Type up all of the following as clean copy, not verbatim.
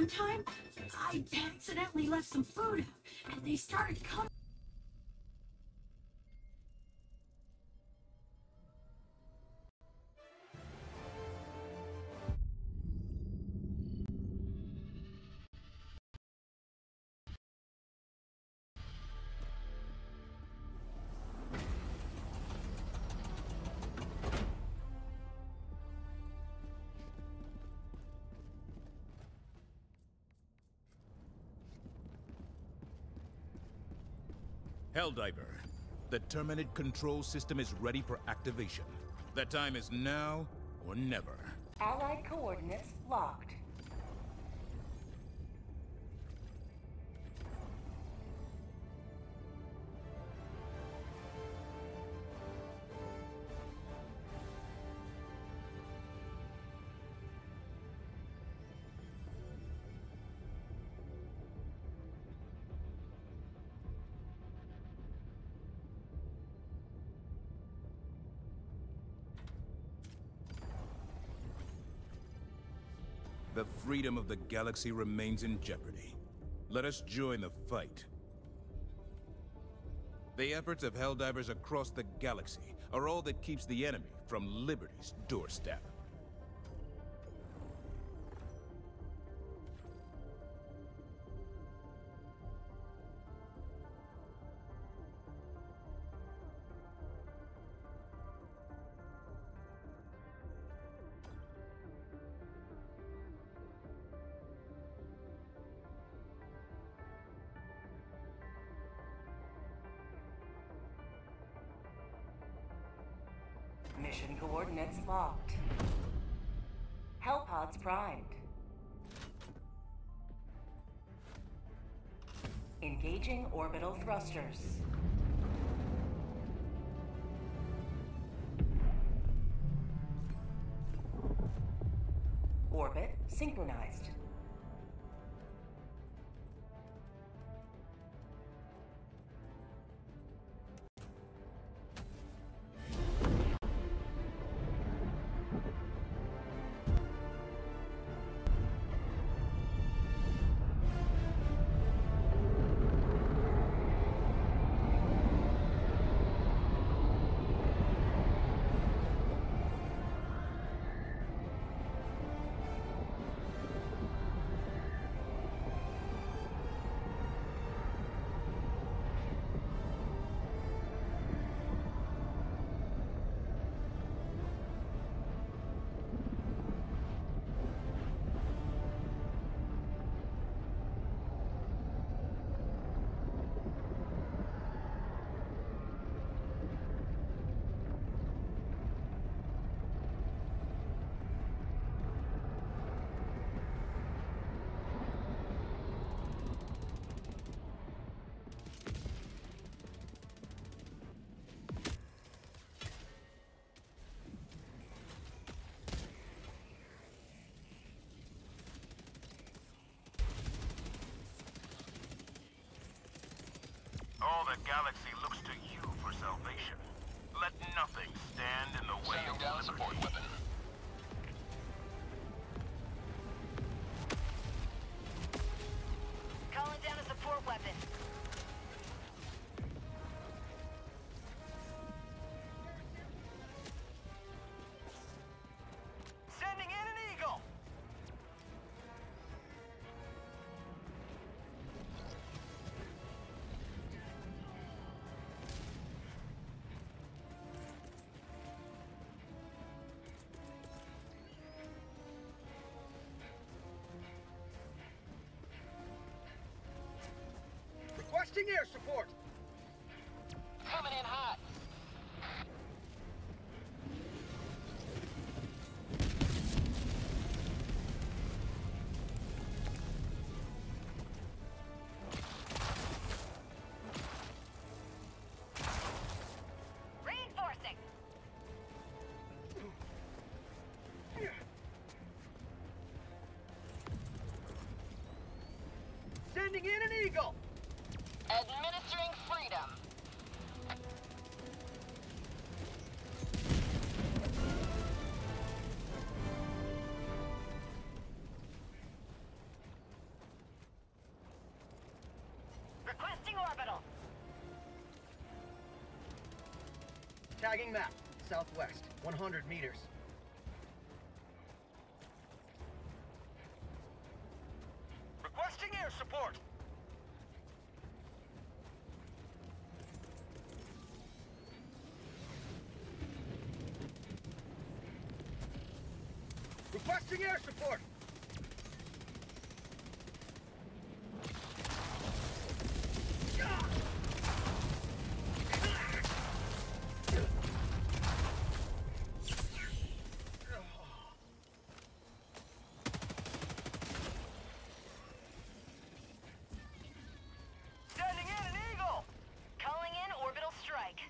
time, I accidentally left some food out, and they started coming. Helldiver, the Terminate control system is ready for activation. The time is now or never. Allied coordinates locked. The freedom of the galaxy remains in jeopardy. Let us join the fight. The efforts of Helldivers across the galaxy are all that keeps the enemy from Liberty's doorstep. Mission coordinates locked. Hellpods primed. Engaging orbital thrusters. Orbit synchronized. All the galaxy looks to you for salvation. Let nothing stand in the way of down support liberty. weapon. Calling down a support weapon. Sending in an Eagle! Requesting air support! Coming in hot. Reinforcing! Sending in an Eagle! Administering freedom. Requesting orbital. Tagging map. Southwest. 100 meters. Requesting air support. Requesting air support. Sending in an eagle. Calling in orbital strike.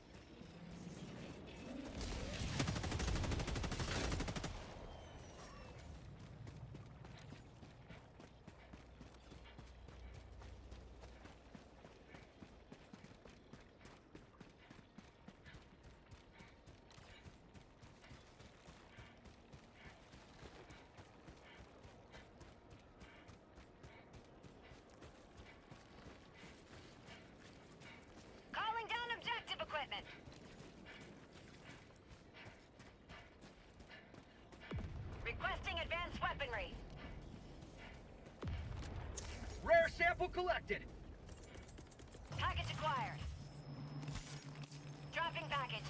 Calling down objective equipment. Requesting advanced weaponry. Rare sample collected. Package acquired. Dropping package.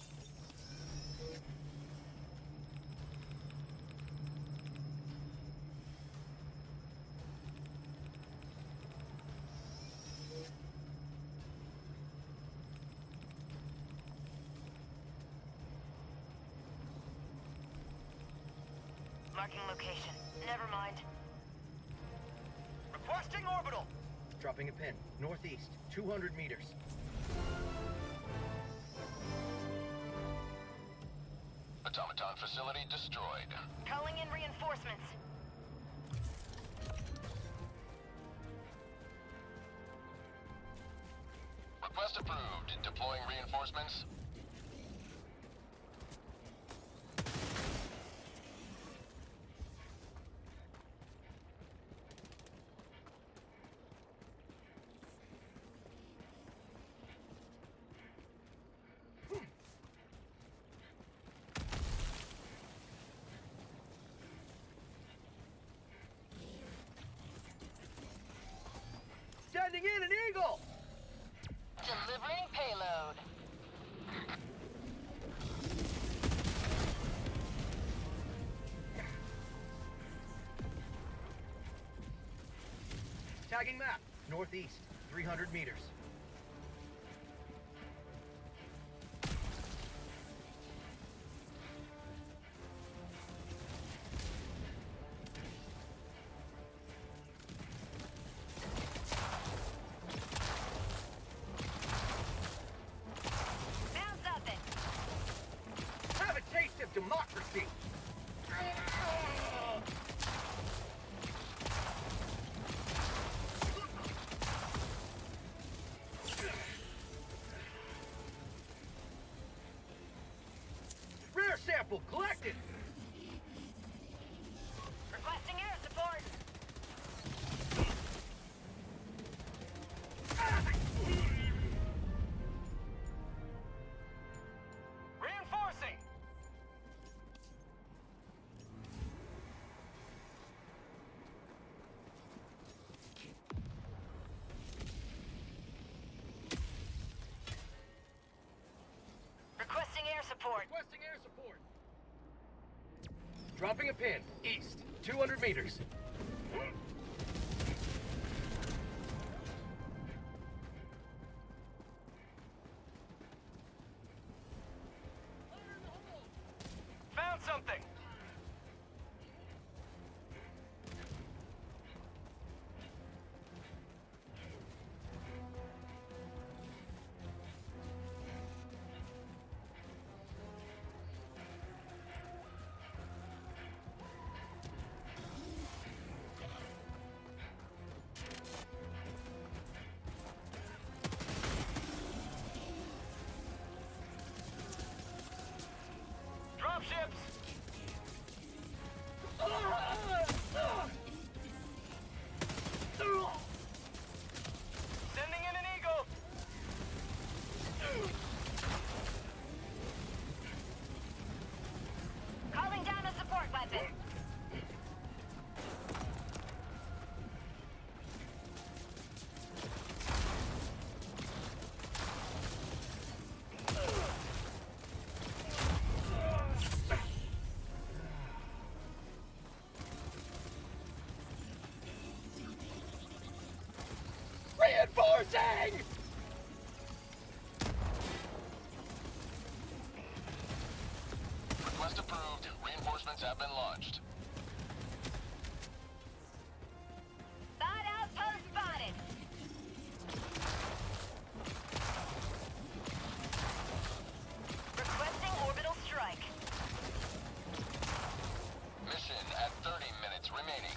Marking location. Never mind. Requesting orbital. Dropping a pin. Northeast. 200 meters. Automaton facility destroyed. Calling in reinforcements. Request approved. Deploying reinforcements. Sending in an eagle. Delivering payload. Tagging map. Northeast. 300 meters. Found something. Have a taste of democracy. Rare sample collected. Requesting air support. Reinforcing. Requesting air support. Requesting air support. Dropping a pin. East. 200 meters. Found something. Reinforcing! Request approved. Reinforcements have been launched. Thought outpost spotted. Requesting orbital strike. Mission at 30 minutes remaining.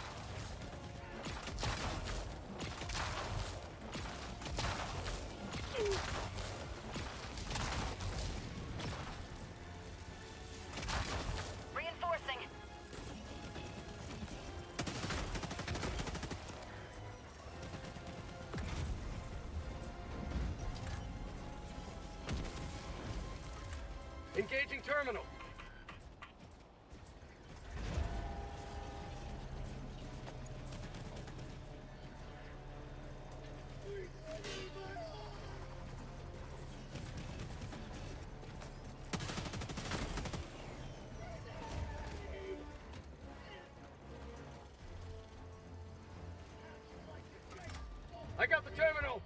Reinforcing. Engaging terminal. I got the terminal.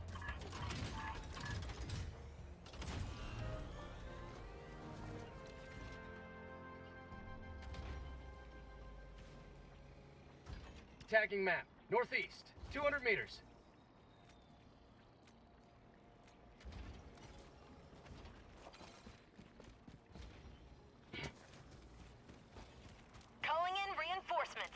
Tagging map. Northeast. 200 meters. Calling in reinforcements.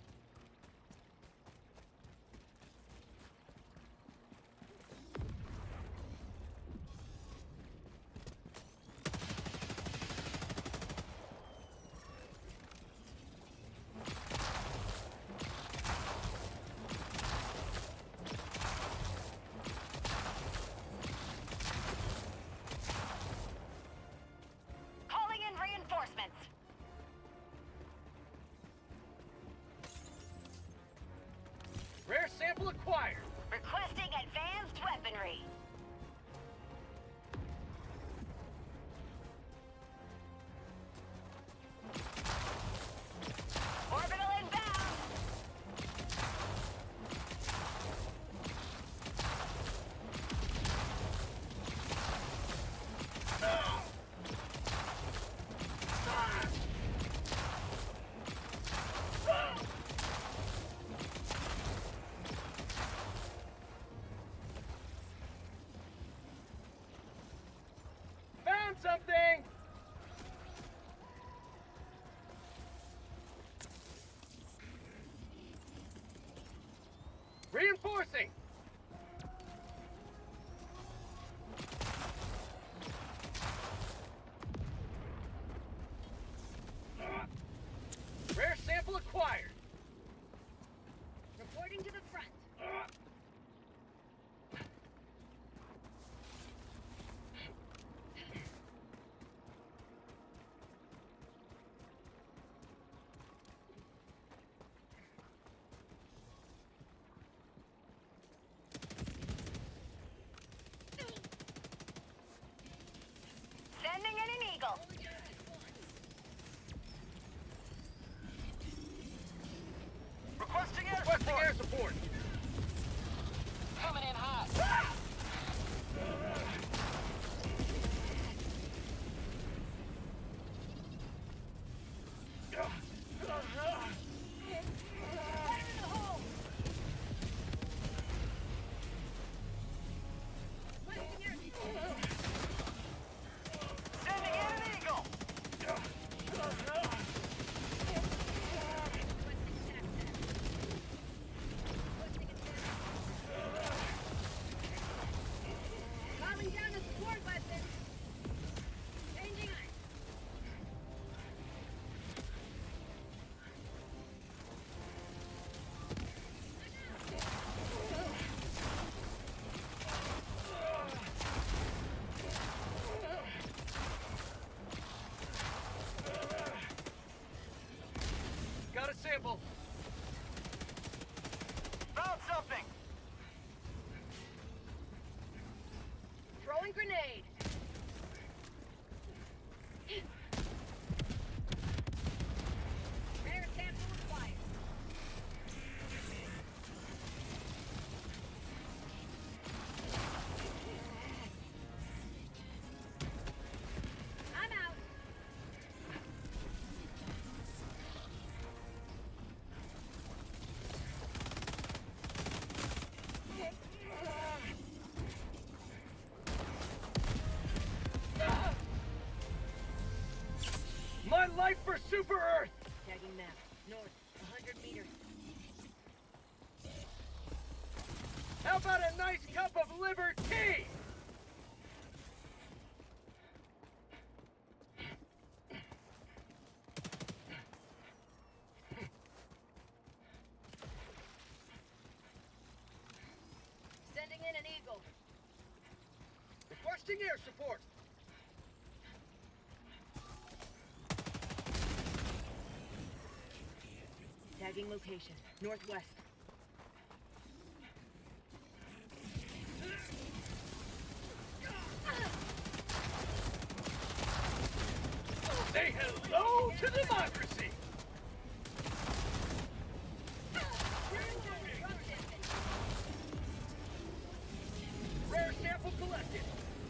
Calling in reinforcements. Rare sample acquired. Requesting advanced weaponry. Orbital inbound. Found something! Reinforcing! Rare sample acquired. Reporting to the front. Sending in an eagle. Requesting air support. Coming in hot. Sending in an eagle. Calling down a support weapon. Changing. Got a sample. Found something. Throwing grenade. Rare sample required. Super Earth! Tagging map. North, 100 meters. How about a nice cup of liver tea? Sending in an eagle. Requesting air support. Tagging location. Northwest. Say hello to democracy! Rare sample collected.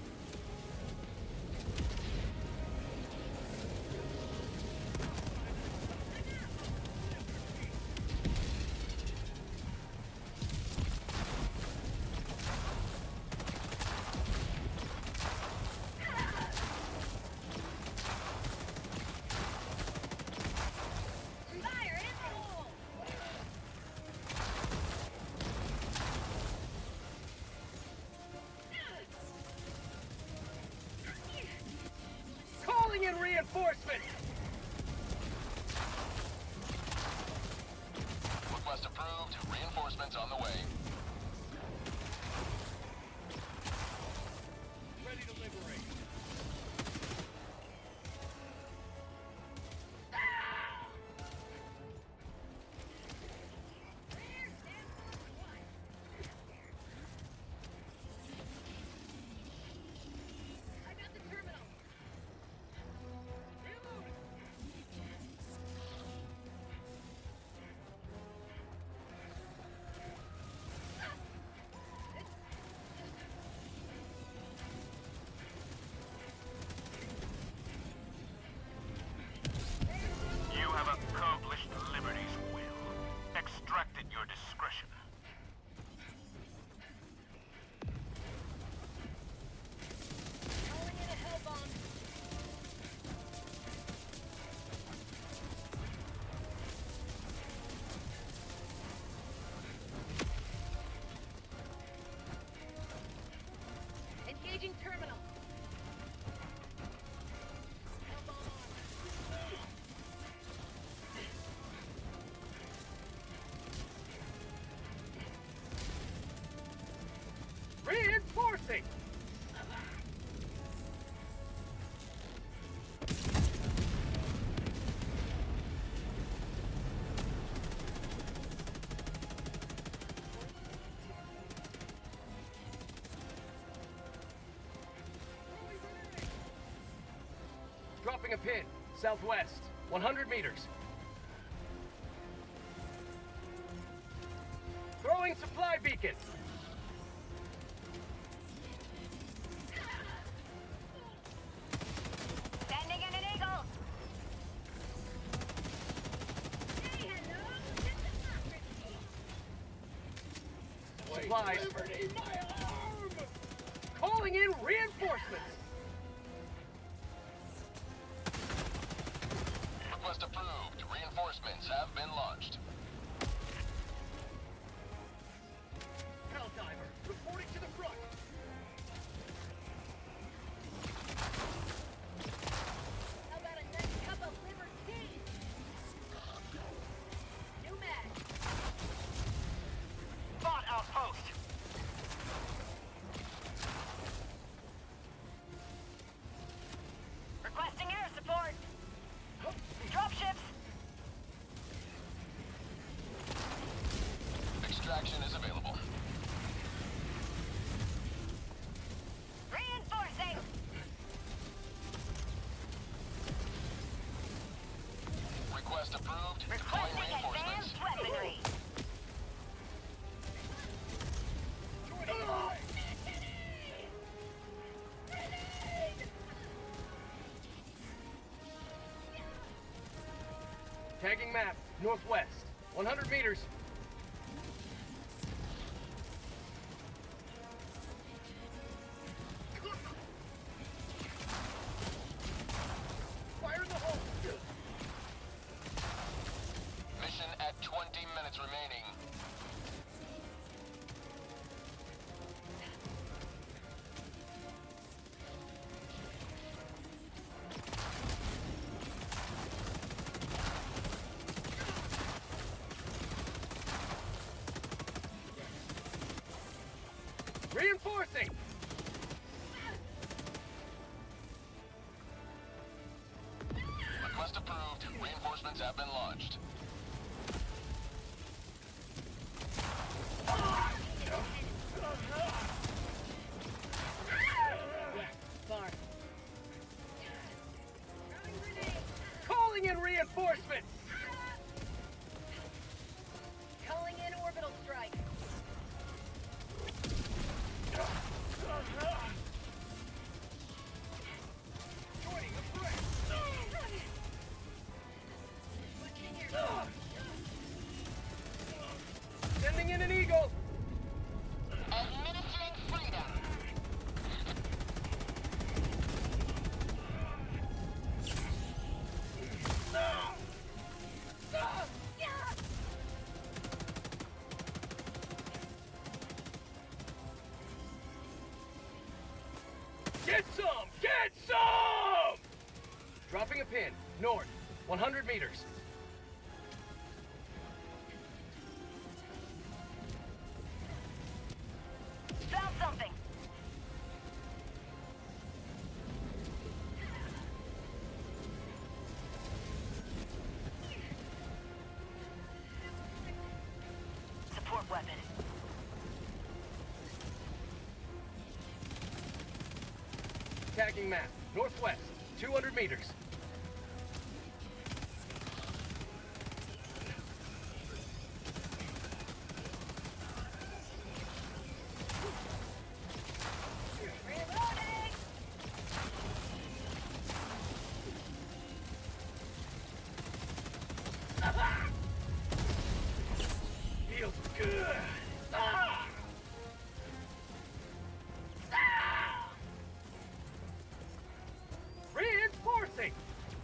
Fire in the hole! Calling in reinforcements! Request approved. Reinforcements on the way. Ready to liberate. I got the terminal. You have accomplished Liberty's will. Extracted your discretion. Calling in a hell bomb. Engaging terminal. Hell bomb on. Reinforcing! Dropping a pin. Southwest. 100 meters. Throwing supply beacon. Sending in an eagle. Say hello to democracy. Supplies. Liberty, my arm! Calling in reinforcements. Request approved. Reinforcements have been launched. Helldiver, reporting to the front. How about a nice cup of liver tea? New mag. Bot outpost. Requesting air support. Dropships. Extraction is available. Reinforcing. Request approved. Deploying Requesting reinforcements. advanced weaponry. Tagging map. Northwest. 100 meters. Fire in the hole. Reinforcing! Request approved. Reinforcements have been launched. Far. Calling in reinforcements! Calling in orbital strike. Joining the fray! Sending in an eagle! Administering freedom. Get some! Get some! Dropping a pin. North. 100 meters. Found something. Support weapon. Tagging map. Northwest. 200 meters. Reloading. Feels good. Ah! Ah! Reinforcing!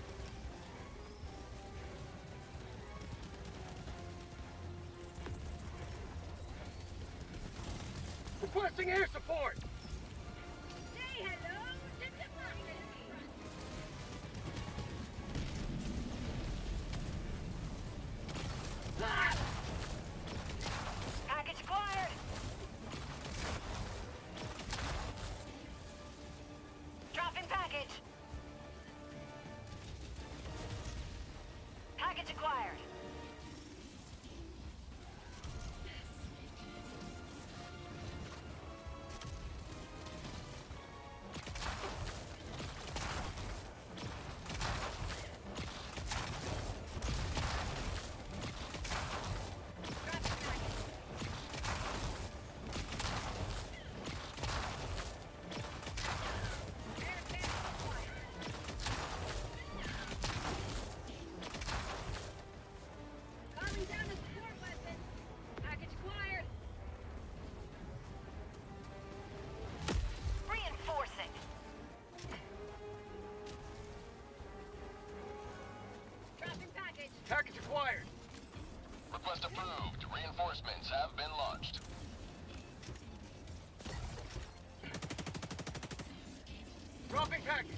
Requesting air support! Say hello to democracy. Ah! Package acquired. Dropping package. Package acquired. Calling down the support weapon. Package acquired. Reinforcing. Dropping package. Package acquired. Request approved. Reinforcements have been launched. Dropping package.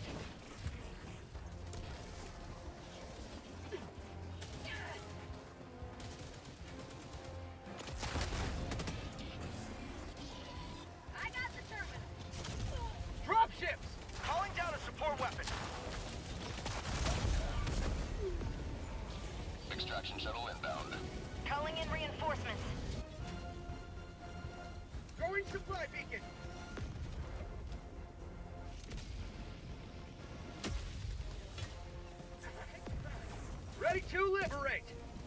I got the terminal. Drop ships! Calling down a support weapon. Extraction shuttle inbound. Calling in reinforcements. Throwing supply beacon. Ready to liberate.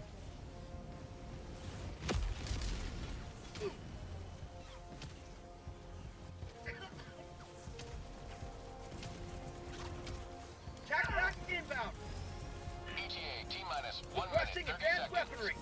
Tac back inbound. ETA T-minus 1 minute, Requesting 30 advanced seconds. weaponry.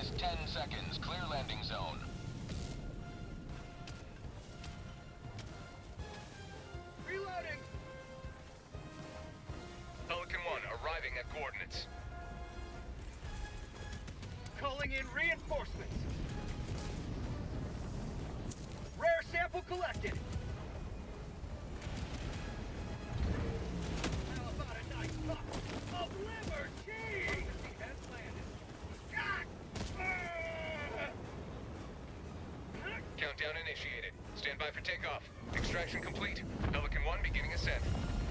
Last 10 seconds. Clear landing zone. Reloading! Pelican 1 arriving at coordinates. Calling in reinforcements. Rare sample collected. How about a nice puff of liberty? Has landed. Countdown initiated. Stand by for takeoff. Extraction complete. Pelican 1 beginning ascent.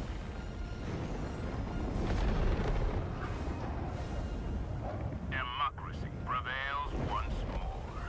Democracy prevails once more.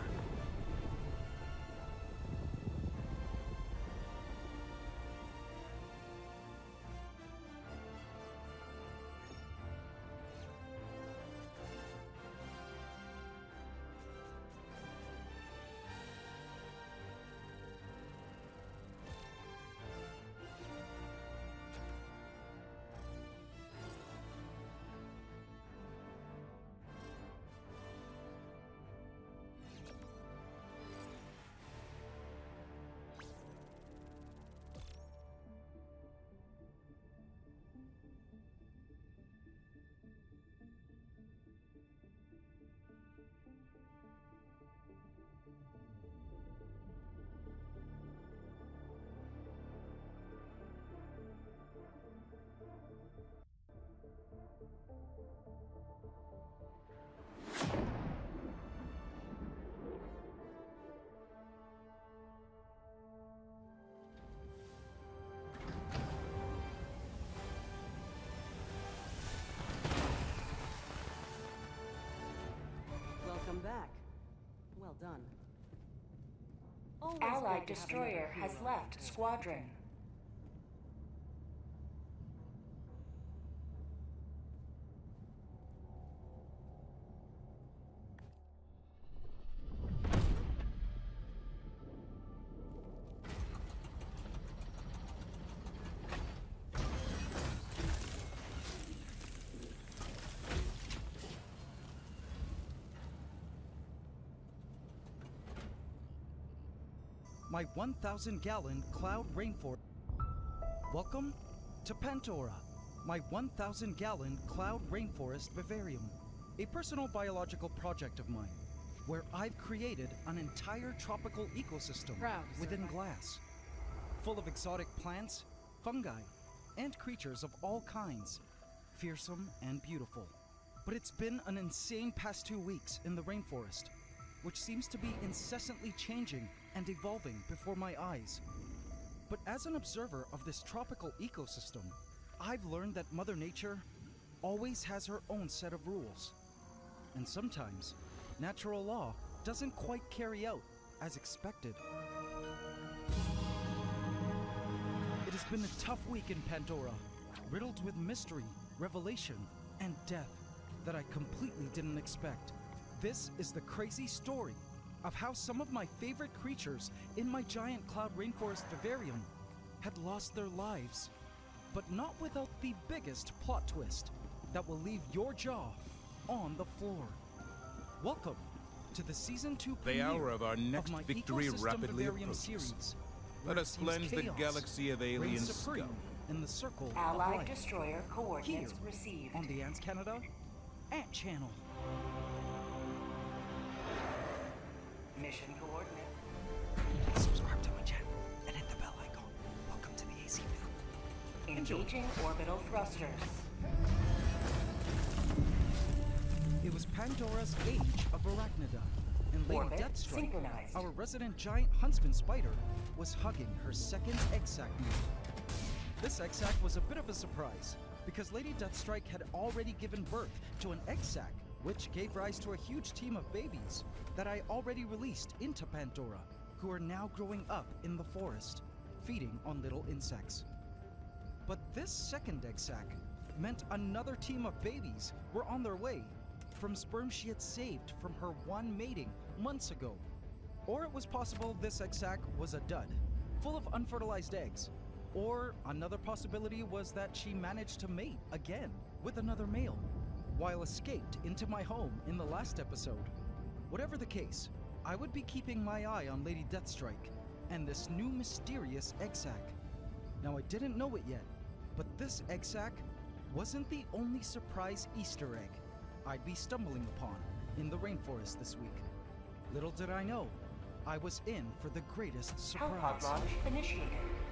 Welcome back. Well done. Always Allied good to have destroyer another has hero left out there. squadron. My 1,000-gallon cloud rainforest. Welcome to Pandora, my 1,000-gallon cloud rainforest vivarium, a personal biological project of mine, where I've created an entire tropical ecosystem Proud to serve within my- glass, full of exotic plants, fungi, and creatures of all kinds, fearsome and beautiful. But it's been an insane past 2 weeks in the rainforest, which seems to be incessantly changing and evolving before my eyes. But as an observer of this tropical ecosystem, I've learned that Mother Nature always has her own set of rules. And sometimes, natural law doesn't quite carry out as expected. It has been a tough week in Pandora, riddled with mystery, revelation, and death that I completely didn't expect. This is the crazy story of how some of my favorite creatures in my giant cloud rainforest vivarium had lost their lives, but not without the biggest plot twist that will leave your jaw on the floor. Welcome to the Season 2 The premiere hour of our next my victory Ecosystem rapidly Vivarium approaches. series. Let where us it seems cleanse the chaos galaxy of alien reigns supreme scum. in the circle of Allied life. destroyer coordinates Here, received. on the Ants Canada Ant Channel. Mission coordinates. Subscribe to my channel and hit the bell icon. Welcome to the AC film. Engaging orbital thrusters. It was Pandora's age of Arachnida, and Lady Orbit Deathstrike, synchronized. our resident giant huntsman spider, was hugging her second egg sac meal. This egg sac was a bit of a surprise, because Lady Deathstrike had already given birth to an egg sac, which gave rise to a huge team of babies that I already released into Pandora, who are now growing up in the forest, feeding on little insects. But this second egg sac meant another team of babies were on their way from sperm she had saved from her one mating months ago. Or it was possible this egg sac was a dud, full of unfertilized eggs. Or another possibility was that she managed to mate again with another male, while escaped into my home in the last episode. Whatever the case, I would be keeping my eye on Lady Deathstrike and this new mysterious egg sac. Now, I didn't know it yet, but this egg sac wasn't the only surprise Easter egg I'd be stumbling upon in the rainforest this week. Little did I know, I was in for the greatest surprise. Pod launch initiated.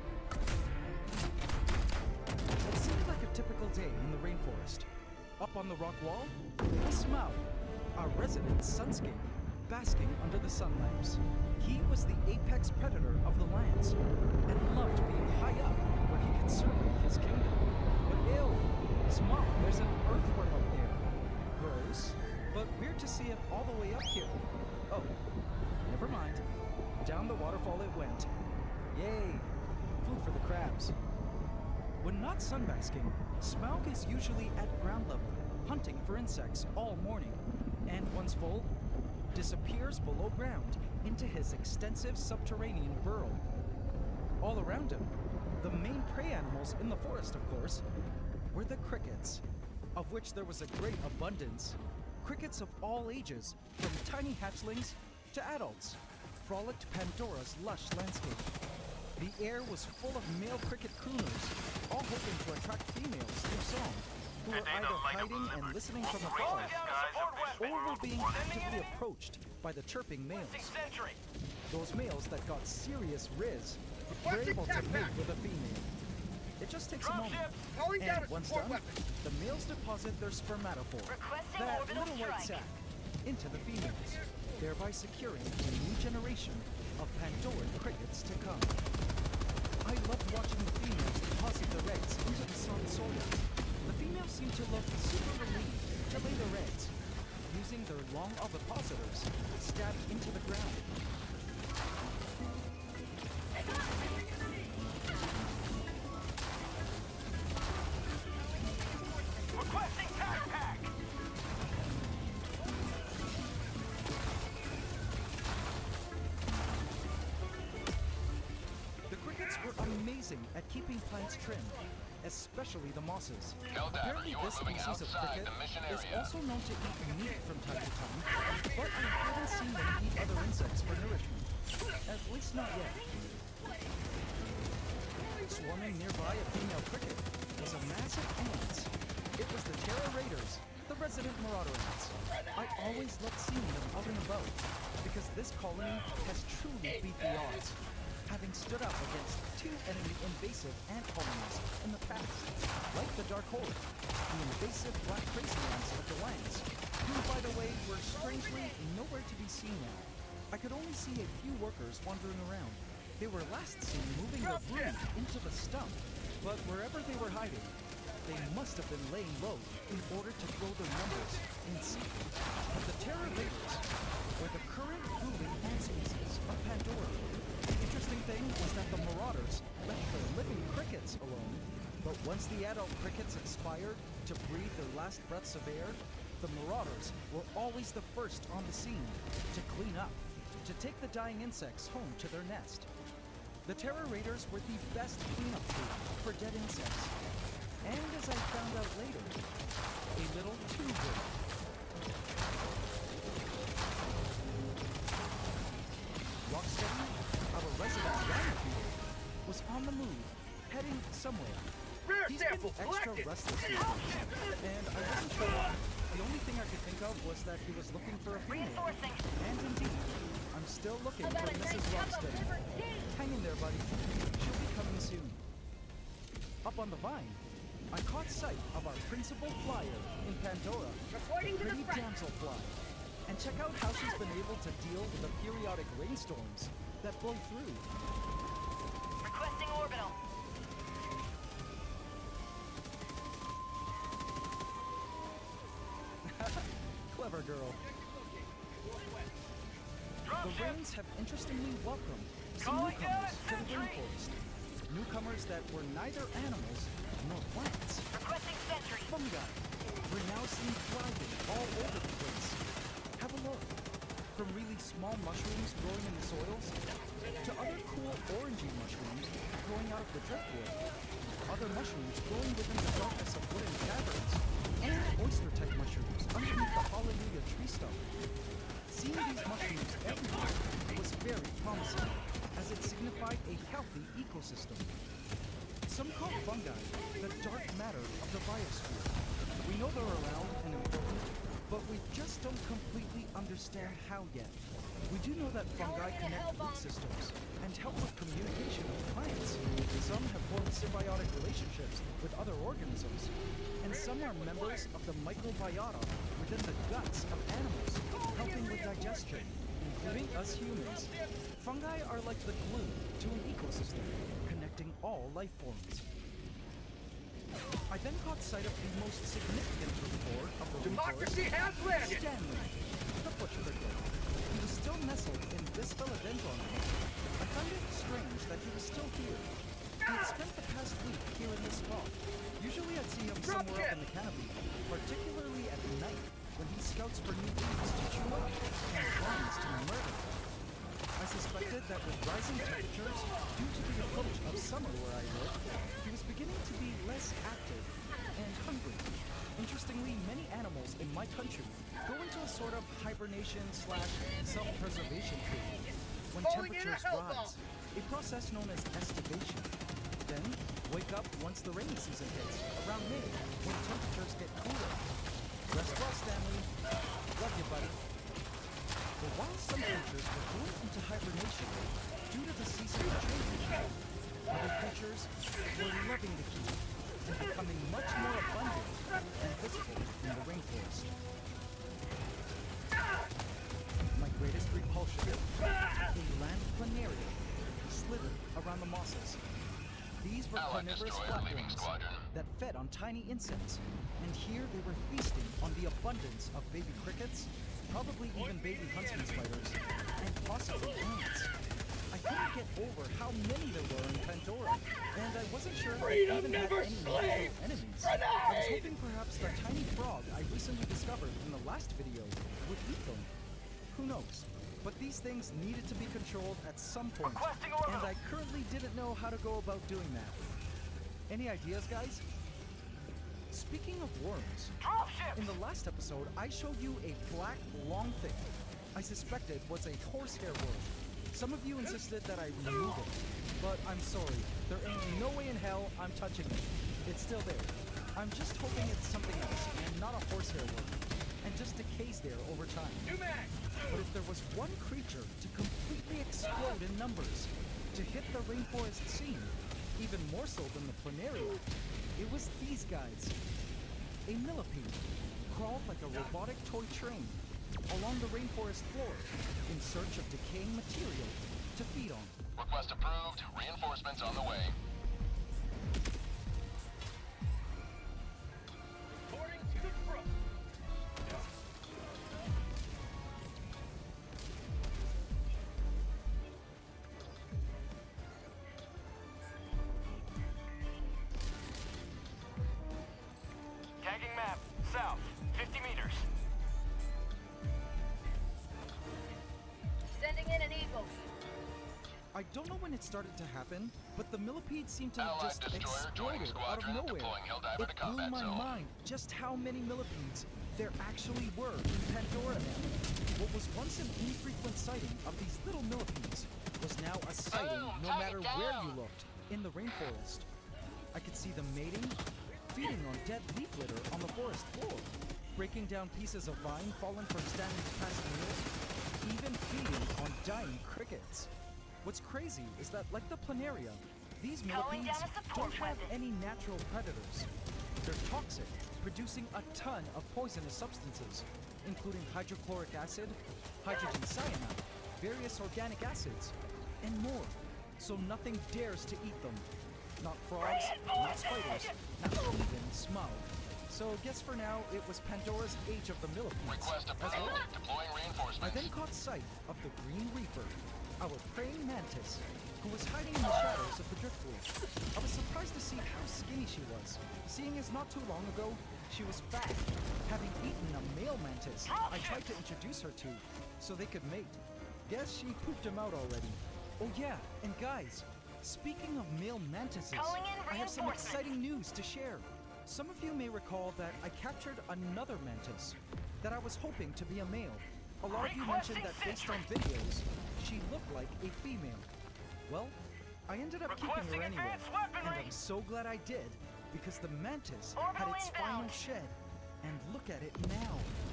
It seemed like a typical day in the rainforest. Up on the rock wall, was Smaug, our resident sunscape, basking under the sun lamps. He was the apex predator of the lands, and loved being high up where he could survey his kingdom. But ew, Smaug, there's an earthworm up there. Gross, but weird to see it all the way up here. Oh, never mind. Down the waterfall it went. Yay, food for the crabs. When not sunbasking, Smaug is usually at ground level, hunting for insects all morning, and once full, disappears below ground into his extensive subterranean burrow. All around him, the main prey animals in the forest, of course, were the crickets, of which there was a great abundance. Crickets of all ages, from tiny hatchlings to adults, frolicked Pandora's lush landscape. The air was full of male cricket crooners, all hoping to attract females through song, who were either hiding and listening from afar, or were being actively approached by the chirping males. Those males that got serious riz were able to mate with a female. It just takes a moment, and once done, the males deposit their spermatophore, that little white sac, into the females, thereby securing a new generation of Pandoran crickets to come. I loved watching the females deposit their eggs into the soft soil. The females seem to look super relieved to lay their eggs, using their long ovipositors stabbed into the ground. Requesting tac pack! The crickets were amazing at keeping plants trimmed, especially the mosses. Helldiver, Apparently you are this moving species of outside cricket the mission is area. also known to eat meat from time to time, but I haven't seen them eat other insects for nourishment. At least not yet. Swarming nearby a female cricket was a mass of ants. It was the Terra Raiders, the resident marauder ants. I always loved seeing them out and about, because this colony has truly beat the odds, having stood up against two enemy invasive ant colonies in the past, like the Dark Horde, the invasive black crazy ants of the lands, who, by the way, were strangely nowhere to be seen now. I could only see a few workers wandering around. They were last seen moving their brood into the stump, but wherever they were hiding, they must have been laying low in order to grow their numbers in secret. But the Terra Raiders were the current ruling ant species of Pandora. The interesting thing was that the marauders left the living crickets alone, but once the adult crickets expired to breathe their last breaths of air, the marauders were always the first on the scene to clean up, to take the dying insects home to their nest. The Terra Raiders were the best cleanup crew for dead insects, and as I found out later, a little too good. Rocksteady, our resident ground beater, was on the move, heading somewhere. He's getting extra restless lately, and I wasn't sure why. The only thing I could think of was that he was looking for a female. And indeed, I'm still looking for Mrs. Rocksteady. Hang in there, buddy. She'll be coming soon. Up on the vine, I caught sight of our principal flyer in Pandora, the pretty damselfly. And check out how she's been able to deal with the periodic rainstorms that blow through. Requesting orbital. Clever girl. The rains have interestingly welcomed some newcomers to the rainforest. Newcomers that were neither animals nor plants. Requesting sentry. Fungi were now seen thriving all over the place. Have a look. From really small mushrooms growing in the soils, to other cool orangey mushrooms growing out of the driftwood, other mushrooms growing within the darkness of wooden caverns, and oyster-type mushrooms underneath the Hallelujah tree stump. Seeing these these mushrooms everywhere was very promising, as it signified a healthy ecosystem. Some call fungi the dark matter of the biosphere. We know they're around and important, but we just don't completely understand how yet. We do know that fungi connect root systems and help with communication with plants. Some have formed symbiotic relationships with other organisms, and some are members of the microbiota within the guts of animals, helping with digestion, including us humans. Fungi are like the glue to an ecosystem, connecting all life forms. I then caught sight of the most significant herbivore of the Democracy rainforest, has landed! Stanley, the bush cricket. He was still nestled in this philodendron. I found it strange that he was still here. He had spent the past week here in this spot. Usually I'd see him somewhere up in the canopy, particularly at night when he scouts for new leads to chew up and vines to murder. I suspected that with rising temperatures, due to the approach of summer where I live, he was beginning to be less active and hungry. Interestingly, many animals in my country go into a sort of hibernation/self-preservation period when temperatures rise, a process known as estivation. Then, wake up once the rainy season hits, around May, when temperatures get cooler. Rest well, Stanley. Love you, buddy. But while some creatures were going into hibernation due to the seasonal change, other creatures were loving the heat and becoming much more abundant and visible in the rainforest. My greatest repulsion, a land planaria, slithered around the mosses. These were carnivorous flatworms that fed on tiny insects, and here they were feasting on the abundance of baby crickets, probably even baby huntsman spiders, and possibly ants. I couldn't get over how many there were in Pandora, and I wasn't sure if they even had any natural enemies. I was hoping perhaps the tiny frog I recently discovered in the last video would eat them. Who knows? But these things needed to be controlled at some point, and I currently didn't know how to go about doing that. Any ideas, guys? Speaking of worms, in the last episode, I showed you a black, long thing I suspected was a horsehair worm. Some of you insisted that I remove it, but I'm sorry. There ain't no way in hell I'm touching it. It's still there. I'm just hoping it's something else, and not a horsehair worm, and just decays there over time. But if there was one creature to completely explode in numbers, to hit the rainforest scene, even more so than the planaria, it was these guys. A millipede crawled like a robotic toy train along the rainforest floor in search of decaying material to feed on. Request approved. Reinforcements on the way. Reporting to the front. Tagging map. South. 50 meters. Sending in an eagle. I don't know when it started to happen, but the millipede seemed to Allied just destroyer joining exploded out of squadron, nowhere. deploying Helldiver It to blew combat my zone. mind just how many millipedes there actually were in Pandora now. What was once an infrequent sighting of these little millipedes was now a sighting Boom, no target matter down. where you looked in the rainforest. I could see them mating, feeding on dead leaf litter on the forest floor, breaking down pieces of vine fallen from Stanley's past meals, even feeding on dying crickets. What's crazy is that, like the planaria, these Calling millipedes down a support don't have weapon. any natural predators. They're toxic, producing a ton of poisonous substances, including hydrochloric acid, hydrogen cyanide, various organic acids, and more. So nothing dares to eat them. Not frogs, not spiders, not even Smaug. So guess for now it was Pandora's Age of the Millipedes. Request as approved. well. Deploying reinforcements. I then caught sight of the Green Reaper, our praying mantis, who was hiding in the shadows of the driftwood. I was surprised to see how skinny she was, seeing as not too long ago, she was fat, having eaten a male mantis I tried to introduce her to, so they could mate. Guess she pooped him out already. Oh yeah, and guys, speaking of male mantises, Calling in I have some reinforcements. exciting news to share. Some of you may recall that I captured another mantis that I was hoping to be a male, A lot of you mentioned that based on videos, she looked like a female. Well, I ended up keeping her anyway, and I'm so glad I did, because the Mantis had its final shed, and look at it now.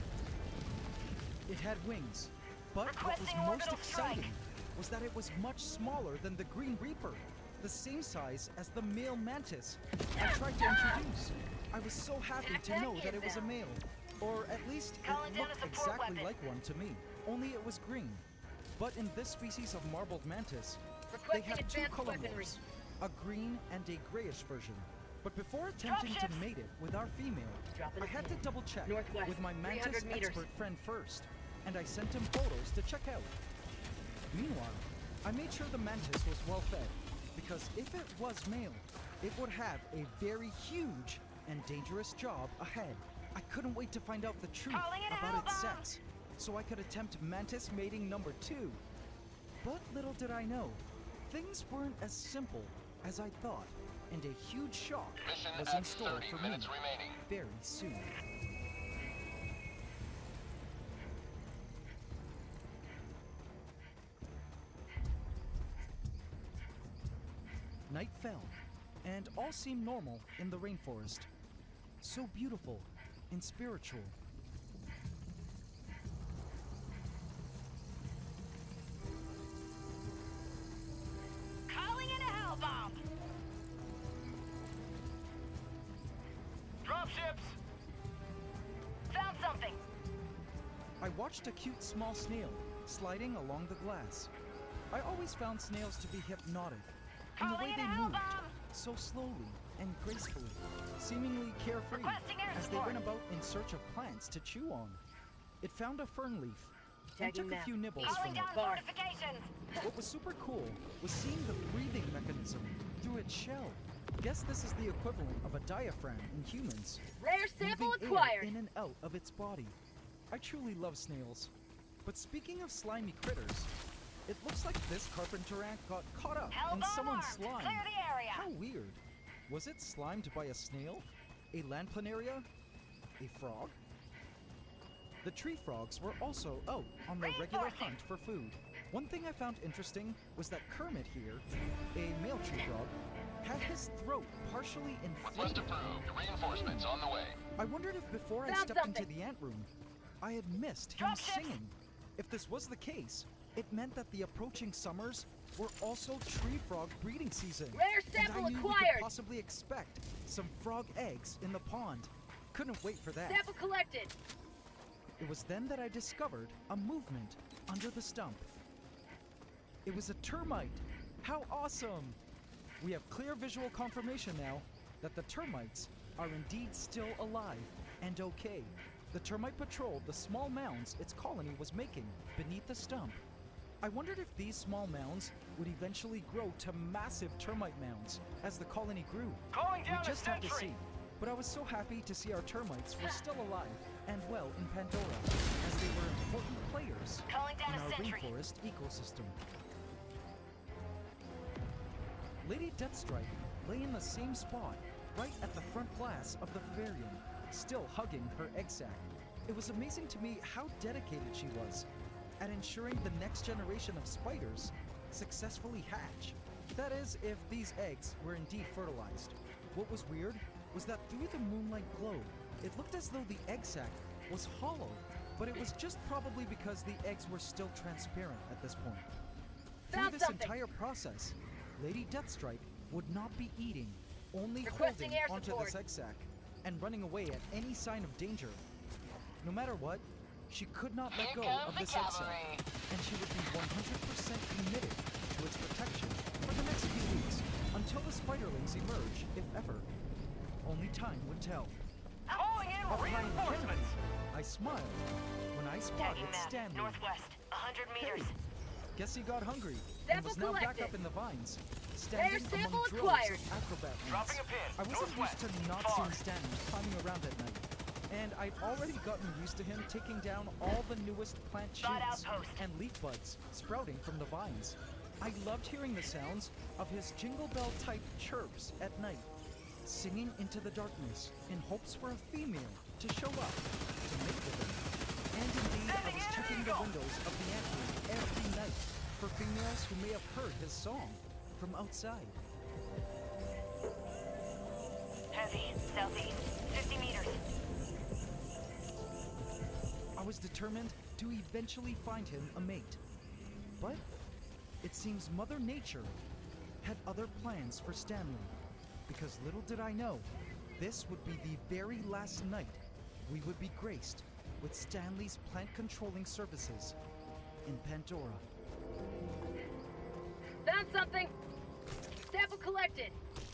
It had wings, but what was most exciting was that it was much smaller than the Green Reaper, the same size as the male Mantis I tried to introduce. I was so happy to know that it was a male, or at least it looked exactly like one to me, only it was green. But in this species of marbled mantis, they have two color modes, a green and a grayish version. But before attempting to mate it with our female, I had to double check with my mantis expert friend first, and I sent him photos to check out. Meanwhile, I made sure the mantis was well fed, because if it was male, it would have a very huge and dangerous job ahead. I couldn't wait to find out the truth about its sex, so I could attempt mantis mating number 2. But little did I know, things weren't as simple as I thought, and a huge shock was in store for me very soon. Night fell, and all seemed normal in the rainforest. So beautiful and spiritual. Calling in a hell bomb. Dropships! Found something. I watched a cute small snail sliding along the glass. I always found snails to be hypnotic in the way they moved, so slowly and gracefully, seemingly carefree as they went about in search of plants to chew on. It found a fern leaf and took a few nibbles from it. What was super cool was seeing the breathing mechanism through its shell. Guess this is the equivalent of a diaphragm in humans. Rare sample moving acquired. air in and out of its body. I truly love snails. But speaking of slimy critters, it looks like this carpenter ant got caught up in someone's slime. Clear the area. How weird. Was it slimed by a snail? A land planaria? A frog? The tree frogs were also out on their regular hunt for food. One thing I found interesting was that Kermit here, a male tree frog, had his throat partially inflated. Approved. Reinforcements on the way. I wondered if before I stepped into the ant room, I had missed him singing. If this was the case, it meant that the approaching summers were also tree frog breeding season. Rare sample and I knew we acquired. could possibly expect some frog eggs in the pond. Couldn't wait for that. Sample collected. It was then that I discovered a movement under the stump. It was a termite. How awesome! We have clear visual confirmation now that the termites are indeed still alive and okay. The termite patrolled the small mounds its colony was making beneath the stump. I wondered if these small mounds would eventually grow to massive termite mounds as the colony grew. We just have to see. But I was so happy to see our termites were still alive and well in Pandora, as they were important players in our rainforest ecosystem. Lady Deathstrike lay in the same spot, right at the front glass of the vivarium, still hugging her egg sac. It was amazing to me how dedicated she was at ensuring the next generation of spiders successfully hatch. That is, if these eggs were indeed fertilized. What was weird was that through the moonlight glow, it looked as though the egg sac was hollow, but it was just probably because the eggs were still transparent at this point. Through this entire process, Lady Deathstrike would not be eating, only holding onto this egg sac and running away at any sign of danger. No matter what, she could not let go of this egg sac, and she would be 100% committed to its protection for the next few weeks, until the spiderlings emerge, if ever. Only time would tell. Calling in reinforcements! I smiled when I spotted Stanley. Northwest, 100 meters. Guess he got hungry and was now back up in the vines, standing among droves acquired. of acrobat ants. Dropping a pin. I wasn't used to not seeing Stanley climbing around at night, and I'd already gotten used to him taking down all the newest plant shoots and leaf buds sprouting from the vines. I loved hearing the sounds of his jingle bell type chirps at night, singing into the darkness in hopes for a female to show up to mate with him. And indeed, I was checking the windows of the ant every night for females who may have heard his song from outside. Heavy, southeast, 50 meters. I was determined to eventually find him a mate. But it seems Mother Nature had other plans for Stanley, because little did I know, this would be the very last night we would be graced with Stanley's plant controlling services in Pandora. Found something! Sample collected!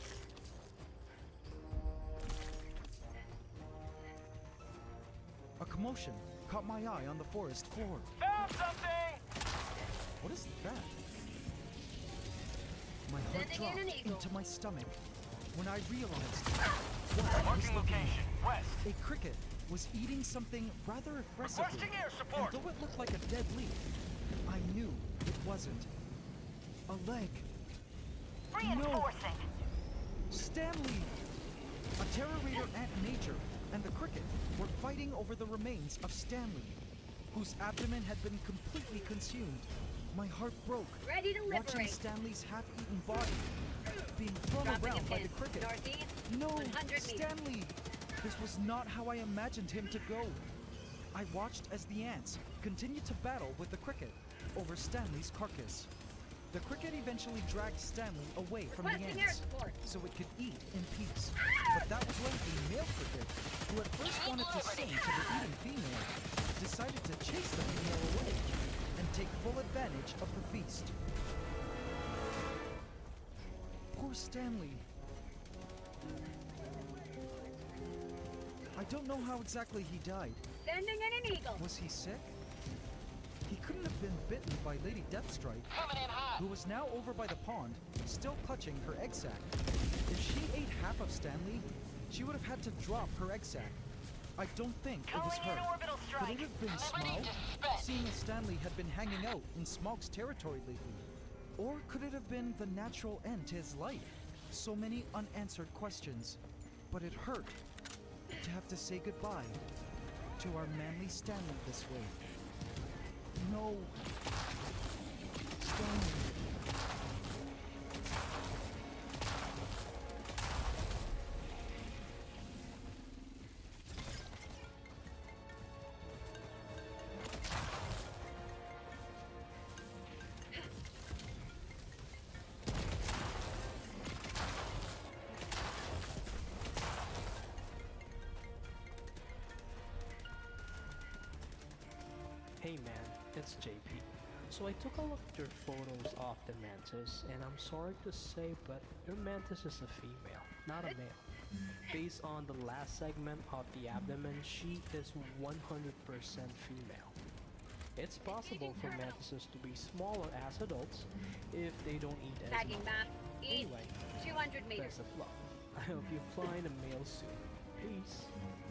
A commotion caught my eye on the forest floor. Found something! What is that? My heart Sending in an dropped eagle. into my stomach when I realized what I was Marking looking location, at. west. A cricket was eating something rather aggressively. Requesting air support. And though it looked like a dead leaf, I knew it wasn't. A leg. Reinforcing! Stanley! A Terror Ant Major and the cricket were fighting over the remains of Stanley, whose abdomen had been completely consumed. My heart broke Ready to watching liberate! Stanley's half-eaten body being thrown Dropping a around by pin. the cricket. Northeast, No, 100 meters. Stanley! This was not how I imagined him to go. I watched as the ants continued to battle with the cricket over Stanley's carcass. The cricket eventually dragged Stanley away from the Requesting air ants support. so it could eat in peace. But that was when the male cricket, who at first wanted to sing to the eating female, decided to chase the female away and take full advantage of the feast. Poor Stanley. I don't know how exactly he died. Sending in an eagle! Was he sick? He couldn't have been bitten by Lady Deathstrike, Coming in hot. who was now over by the pond, still clutching her egg sac. If she ate half of Stanley, she would have had to drop her egg sac. I don't think it was Calling in her. orbital Could strike! it have been Smaug, seeing as Stanley had been hanging out in Smaug's territory lately? Or could it have been the natural end to his life? So many unanswered questions. But it hurt to have to say goodbye to our manly Stanley this way. No. Stanley. Hey man, it's JP. So I took a look at your photos of the mantis, and I'm sorry to say, but your mantis is a female, not a male. Based on the last segment of the abdomen, she is 100% female. It's possible for mantises to be smaller as adults if they don't eat as Tagging much. map. East, Anyway, 200 meters. best of luck. I hope you fly in a male soon. Peace.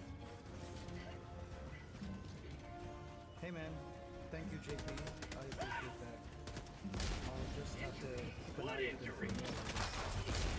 Hey man, thank you JP. I appreciate that. I'll just have to keep an eye out for more.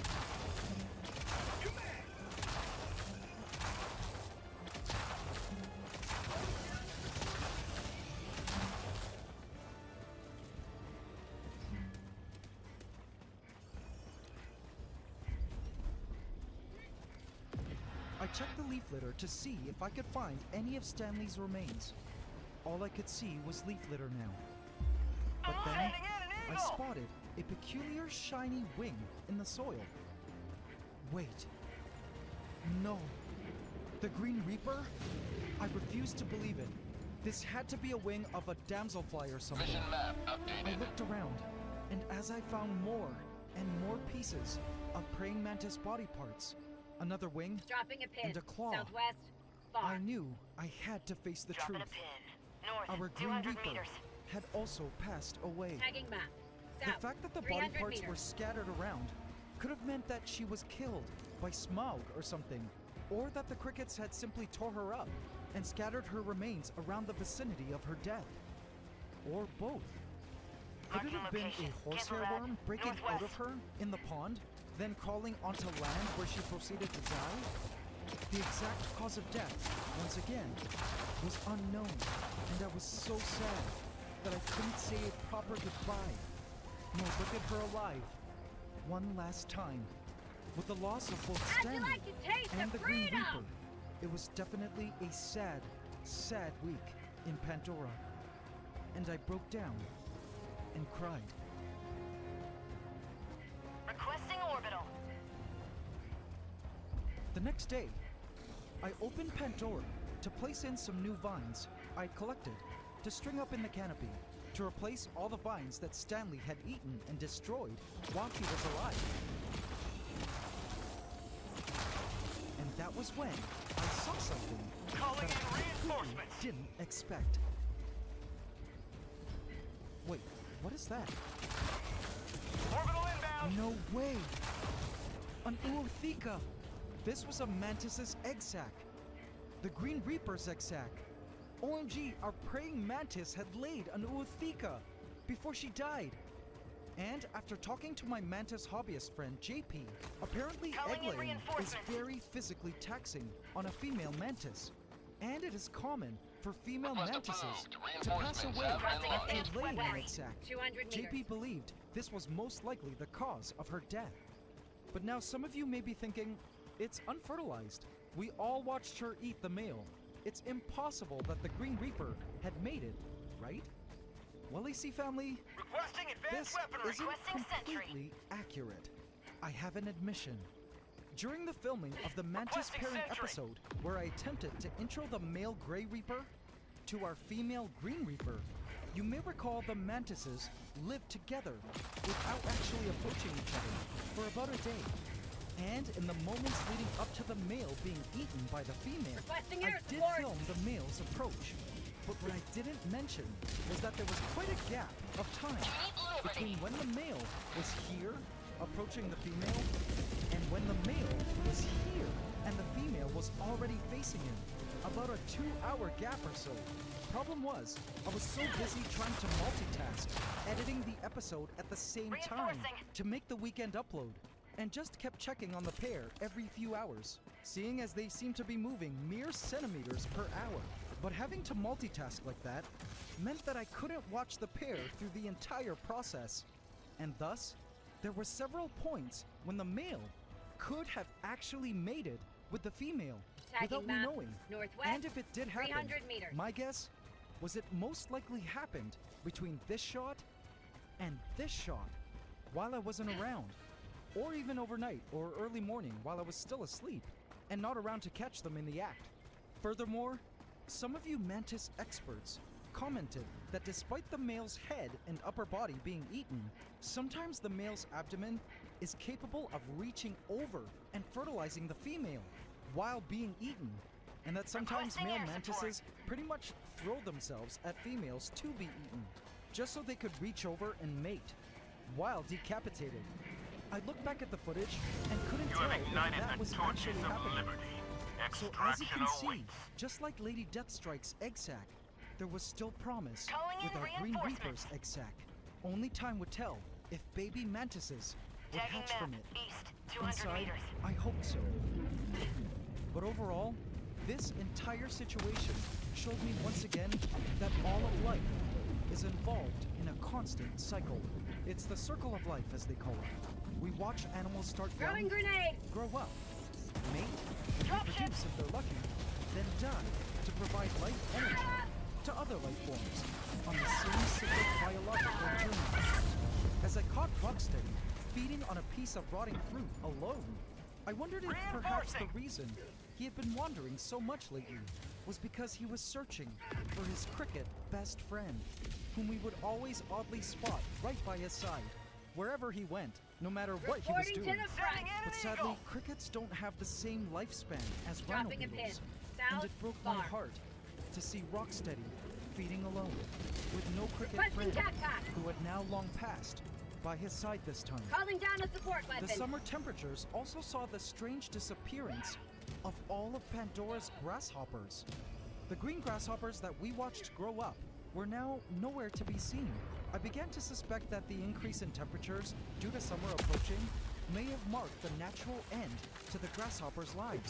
I checked the leaf litter to see if I could find any of Stanley's remains. All I could see was leaf litter now. But then, I spotted a peculiar shiny wing in the soil. Wait. No. The Green Reaper? I refused to believe it. This had to be a wing of a damselfly or something. Mission map I updated. looked around, and as I found more and more pieces of praying mantis body parts, another wing, Dropping a pin. and a claw, Southwest. Far. I knew I had to face the Dropping truth. a pin. North. Our Green 200 Reaper meters. had also passed away. Tagging map. The South. fact that the body 300 parts meters. were scattered around could have meant that she was killed by Smaug or something, or that the crickets had simply tore her up and scattered her remains around the vicinity of her death. Or both. Could it have been a horsehair worm breaking out of her in the pond, then crawling onto land where she proceeded to die? The exact cause of death, once again, was unknown, and I was so sad that I couldn't say a proper goodbye, nor look at her alive one last time. With the loss of both How'd you Stanley like to taste and the the Green freedom? Reaper, it was definitely a sad, sad week in Pandora. And I broke down and cried. Requesting orbital. The next day, I opened Pandora to place in some new vines I'd collected to string up in the canopy to replace all the vines that Stanley had eaten and destroyed while he was alive. And that was when I saw something Calling that I in completely reinforcements. didn't expect. Wait, what is that? Orbital inbound. No way! An Uotheka! This was a mantis's egg sac. The Green Reaper's egg sac. OMG, our praying mantis had laid an Uotheka before she died. And after talking to my mantis hobbyist friend JP, apparently Calling egg in laying is reinforcements. very physically taxing on a female mantis. And it is common for female Request mantises approved. to pass Reinforcements away have been after launched. laying an Weaponry. egg sac. 200 meters. JP believed this was most likely the cause of her death. But now some of you may be thinking, it's unfertilized. We all watched her eat the male. It's impossible that the Green Reaper had made it, right? Well, AC family, Requesting this advanced weaponry. isn't Requesting sentry. completely accurate. I have an admission. During the filming of the Mantis Requesting pairing sentry. episode, where I attempted to intro the male Grey Reaper to our female Green Reaper, you may recall the mantises lived together without actually approaching each other for about a day. And in the moments leading up to the male being eaten by the female, Requesting I air did support. film the male's approach. But what I didn't mention was that there was quite a gap of time between when the male was here approaching the female and when the male was here and the female was already facing him. About a 2-hour gap or so. Problem was, I was so busy trying to multitask, editing the episode at the same time Reinforcing. to make the weekend upload, and just kept checking on the pair every few hours, seeing as they seemed to be moving mere centimeters per hour. But having to multitask like that meant that I couldn't watch the pair through the entire process, and thus, there were several points when the male could have actually mated with the female Tagging without me map. knowing. Northwest, And if it did happen, 300 meters. my guess was it most likely happened between this shot and this shot while I wasn't around, or even overnight or early morning while I was still asleep and not around to catch them in the act. Furthermore, some of you mantis experts commented that despite the male's head and upper body being eaten, sometimes the male's abdomen is capable of reaching over and fertilizing the female while being eaten, and that sometimes Requesting male air mantises pretty much throw themselves at females to be eaten, just so they could reach over and mate, while decapitated. I looked back at the footage and couldn't You tell have if ignited that the was torches actually of happening. liberty. So as you Extraction can see, awaits. just like Lady Deathstrike's egg sac, there was still promise Calling in with our Green reinforcements. Reaper's egg sac. Only time would tell if baby mantises would Tagging hatch map. from it. East. 200 Inside, meters. I hope so. But overall, this entire situation showed me once again that all of life is involved in a constant cycle. It's the circle of life, as they call it. We watch animals start Throwing young, grenade. grow up, mate, and Dropship. reproduce if they're lucky, then die to provide life energy to other life forms on the same cyclic biological journey. As I caught Rocksteady feeding on a piece of rotting fruit alone, I wondered if perhaps the reason he had been wandering so much lately was because he was searching for his cricket best friend, whom we would always oddly spot right by his side, wherever he went, no matter what he was Reporting to doing. the front. But sadly, crickets don't have the same lifespan as rhino Dropping a pin. beetles, and South it broke my far. heart to see Rocksteady feeding alone, with no cricket Requesting friend, backpack. who had now long passed, by his side this time. Calling down a support weapon. The summer temperatures also saw the strange disappearance of all of Pandora's grasshoppers. The green grasshoppers that we watched grow up were now nowhere to be seen. I began to suspect that the increase in temperatures due to summer approaching may have marked the natural end to the grasshoppers' lives,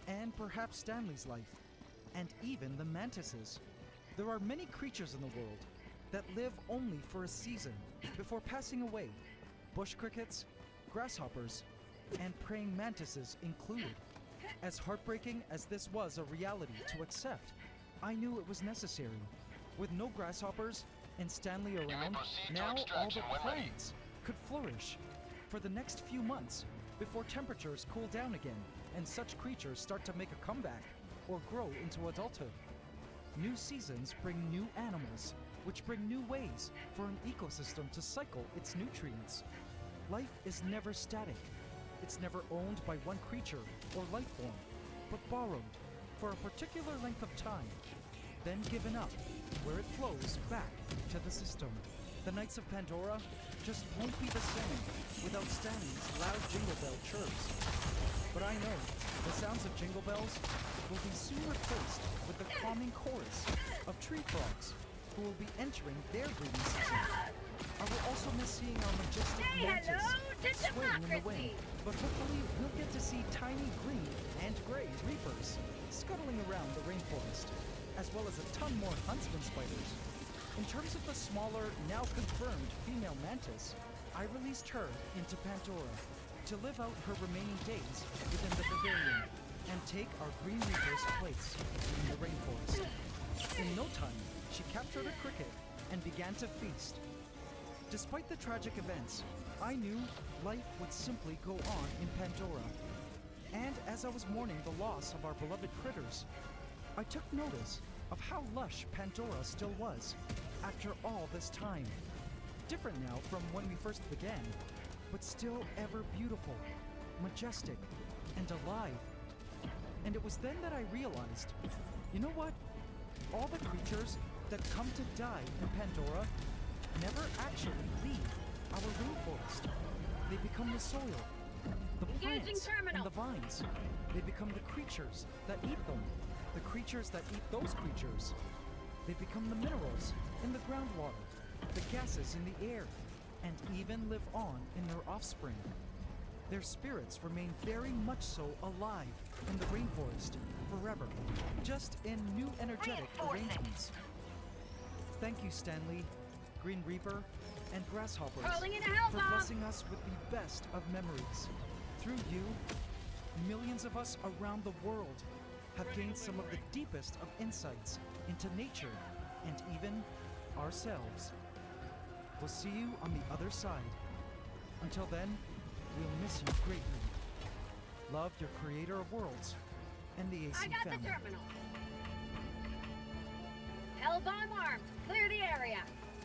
and perhaps Stanley's life, and even the mantises. There are many creatures in the world that live only for a season before passing away. Bush crickets, grasshoppers, and praying mantises included. As heartbreaking as this was a reality to accept, I knew it was necessary. With no grasshoppers and Stanley around, now all the plants could flourish for the next few months before temperatures cool down again and such creatures start to make a comeback or grow into adulthood. New seasons bring new animals, which bring new ways for an ecosystem to cycle its nutrients. Life is never static. It's never owned by one creature or life form, but borrowed for a particular length of time, then given up, where it flows back to the system. The Knights of Pandora just won't be the same without Stanley's loud jingle bell chirps. But I know the sounds of jingle bells will be soon replaced with the calming chorus of tree frogs who will be entering their breeding season. I will also miss seeing our majestic mantis swaying in the wind, but hopefully we'll get to see tiny green and gray reapers scuttling around the rainforest, as well as a ton more huntsman spiders. In terms of the smaller, now confirmed female mantis, I released her into Pandora to live out her remaining days within the pavilion and take our green reaper's place in the rainforest. In no time, she captured a cricket and began to feast. Despite the tragic events, I knew life would simply go on in Pandora. And as I was mourning the loss of our beloved critters, I took notice of how lush Pandora still was after all this time. Different now from when we first began, but still ever beautiful, majestic, and alive. And it was then that I realized, you know what? All the creatures that come to die in Pandora never actually leave our rainforest. They become the soil, the plants, and the vines. They become the creatures that eat them, the creatures that eat those creatures. They become the minerals in the groundwater, the gases in the air, and even live on in their offspring. Their spirits remain very much so alive in the rainforest forever, just in new energetic arrangements. Thank you, Stanley, Green Reaper, and Grasshoppers for blessing us with the best of memories. Through you, millions of us around the world have gained some of the deepest of insights into nature and even ourselves. We'll see you on the other side. Until then, we'll miss you greatly. Love, your creator of worlds and the AC family. I got the terminal. Hellbomb armed. Clear the area.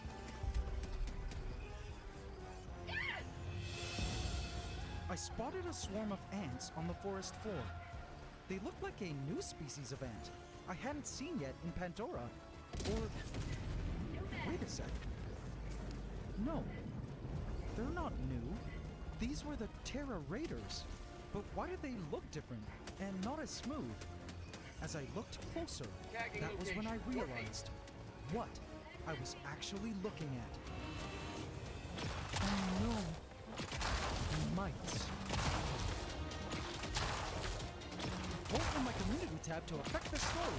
I spotted a swarm of ants on the forest floor. They looked like a new species of ant I hadn't seen yet in Pandora. Or... wait a sec. No, they're not new. These were the Terra Raiders. But why did they look different and not as smooth? As I looked closer, that was when I realized what I was actually looking at. Oh no. Mites. Vote in my community tab to affect the story.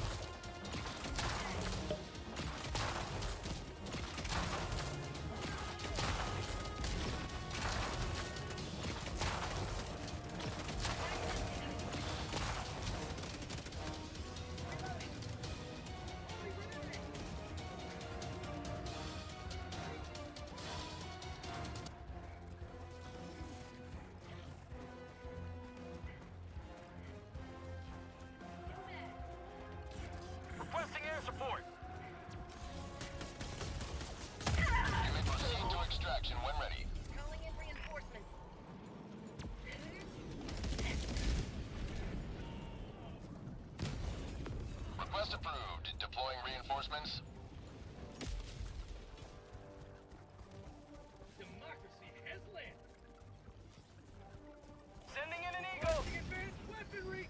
Requesting air support. You may proceed to extraction when ready. Calling in reinforcements. Request approved. Deploying reinforcements. Democracy has landed. Sending in an eagle. Advanced weaponry.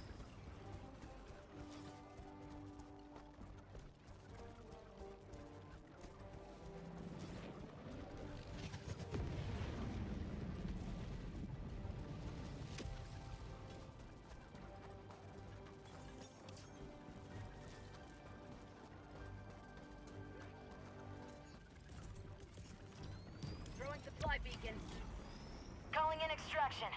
supply beacon. Calling in extraction.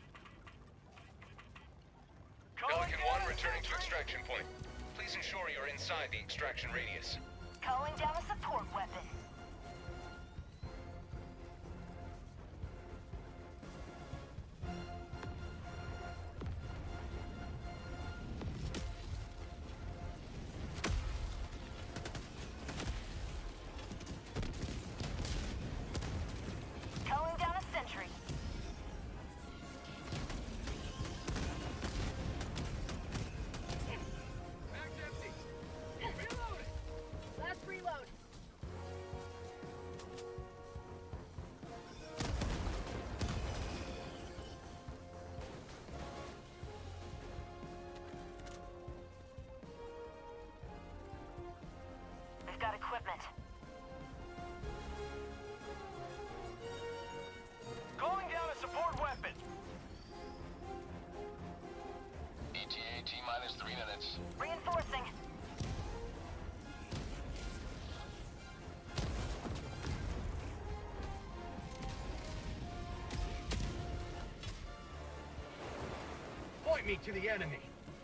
Pelican 1 returning to extraction point. Please ensure you're inside the extraction radius. Calling down a support weapon. Calling down a sentry. Mag's empty. Reload it. Last reload. We've got equipment. Calling down a support weapon. ETA T-minus 3 minutes. Reinforcing. Point me to the enemy.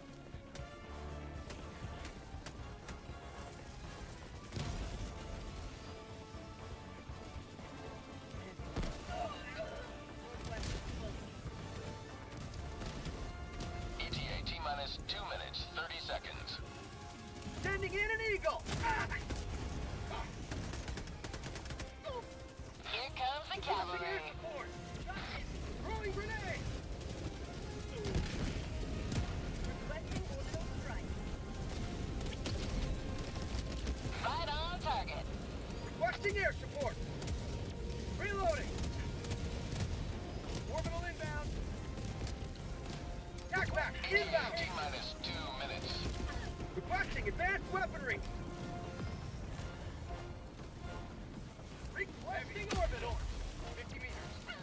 ETA T-minus 2 minutes, 30 seconds. Sending in an eagle. Here comes the Requesting air cavalry. support. Throwing grenade. Requesting orbital strike. Right on target. Requesting air support. Reloading. Orbital inbound. Back ETA inbound. T-minus 2 minutes. Requesting advanced weaponry. Requesting orbital. 50 meters.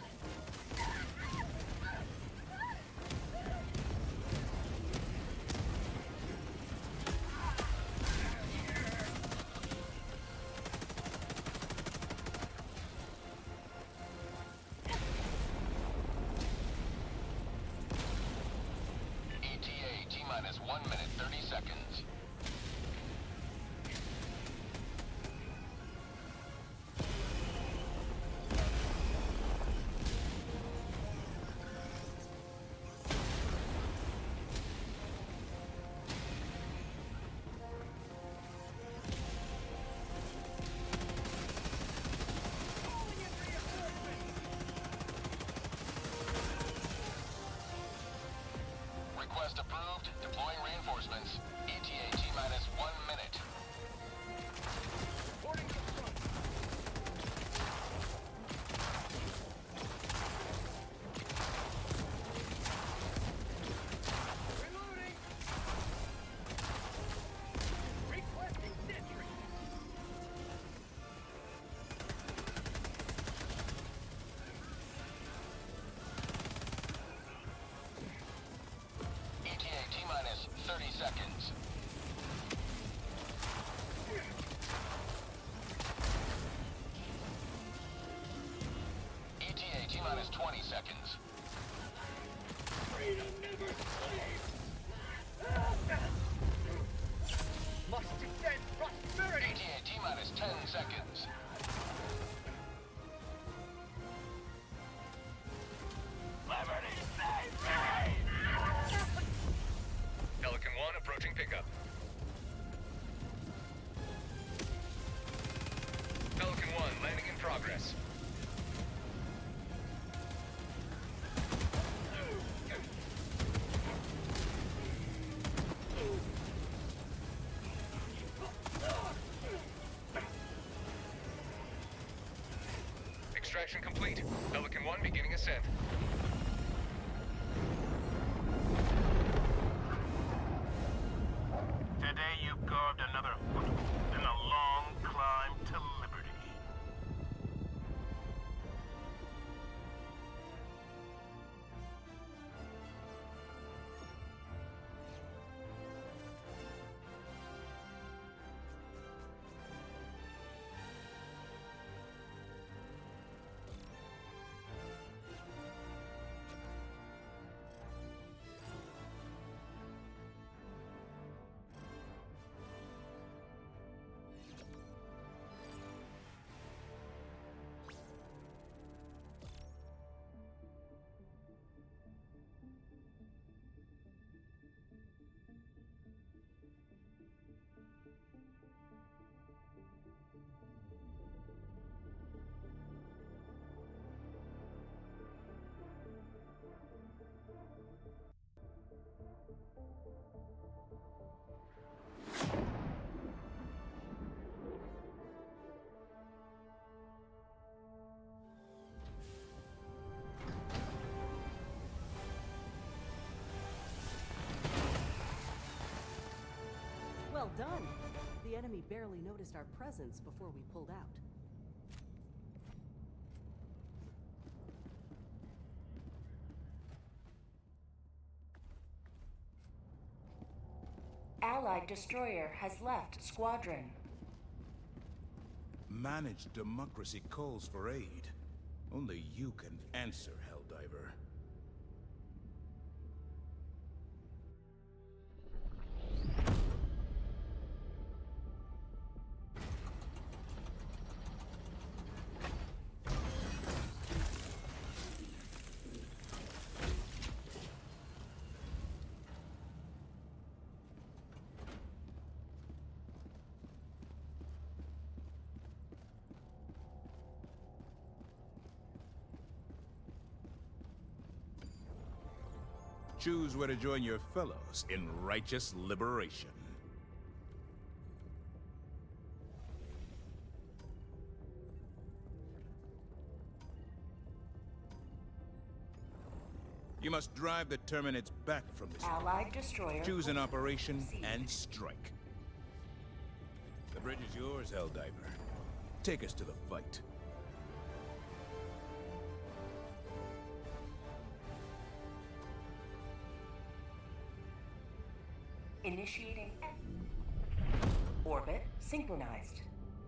ETA T-minus 1 minute, 30 seconds. Request approved. Deploying reinforcements. ETA T-minus 1 minute. Reporting to the front. Reloading. Requesting sentry. ETA T-minus 30 seconds. ETA T-minus 20 seconds. Freedom never sleeps. Must extend prosperity. ETA T-minus 10 seconds. Liberty save me! Pelican 1 approaching pickup. Pelican 1 landing in progress. Extraction complete. Pelican 1 beginning ascent. Today you carved another foothold in a long climb to liberty. Well done. The enemy barely noticed our presence before we pulled out. Allied destroyer has left squadron. Managed democracy calls for aid. Only you can answer, Helldiver. Choose where to join your fellows in righteous liberation. You must drive the Terminids back from this Allied destroyer. Choose an operation and strike. The bridge is yours, Helldiver. Take us to the fight. Initiating orbit synchronized.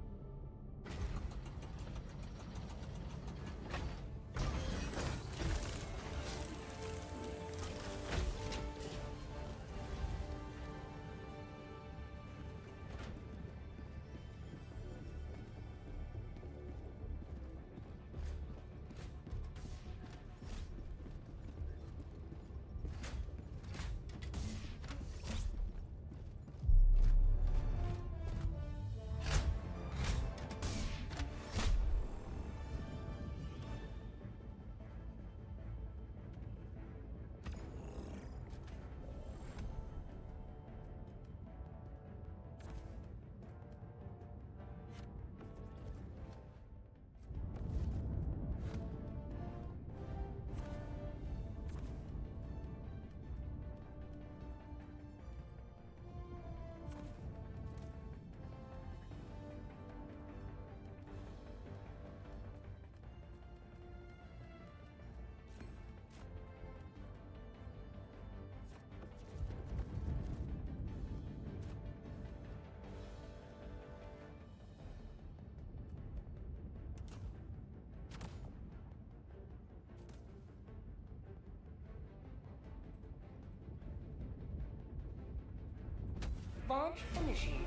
Launch initiated.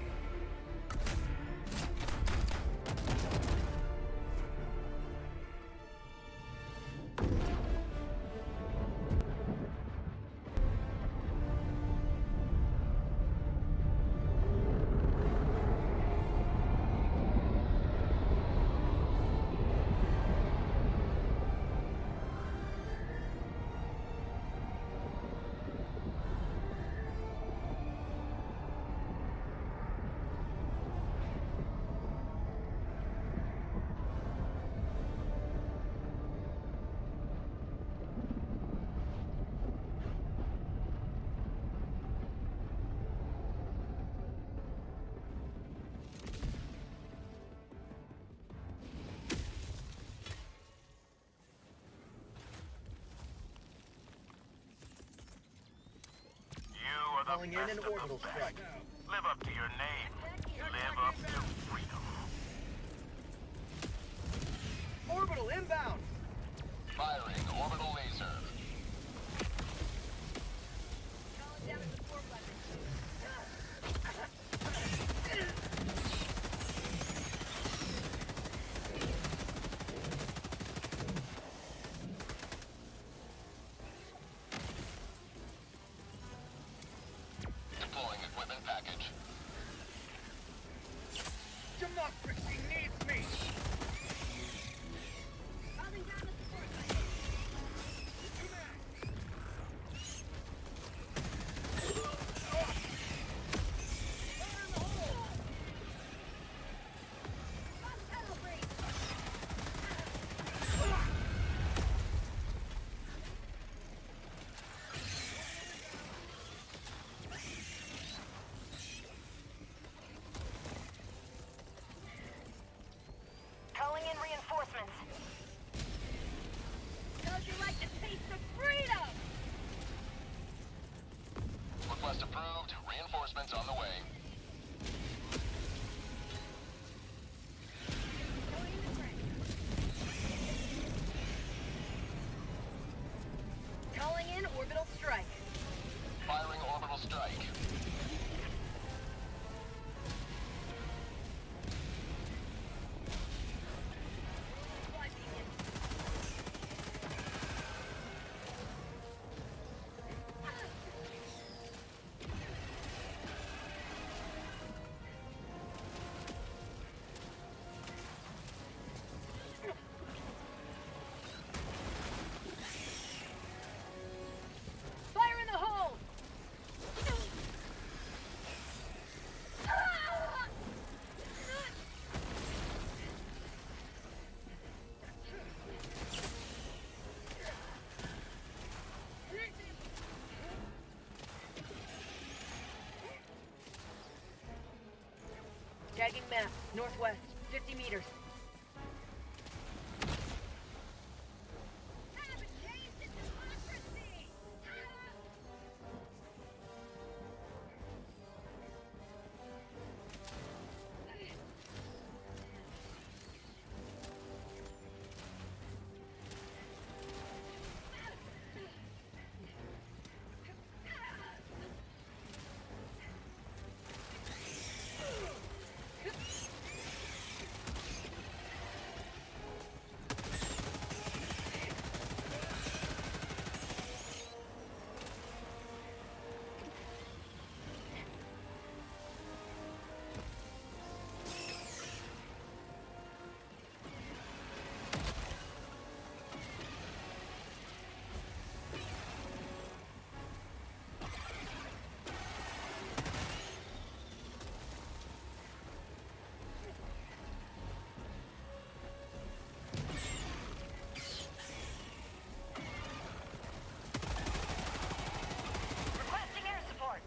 Calling in an orbital strike. Live up to your name. Live up to freedom. Orbital inbound! Firing orbital laser. Calling down a support weapon. Deploying equipment package. Democracy needs me! Calling down a support weapon. map, northwest, 50 meters. Have a taste of democracy! Requesting air support.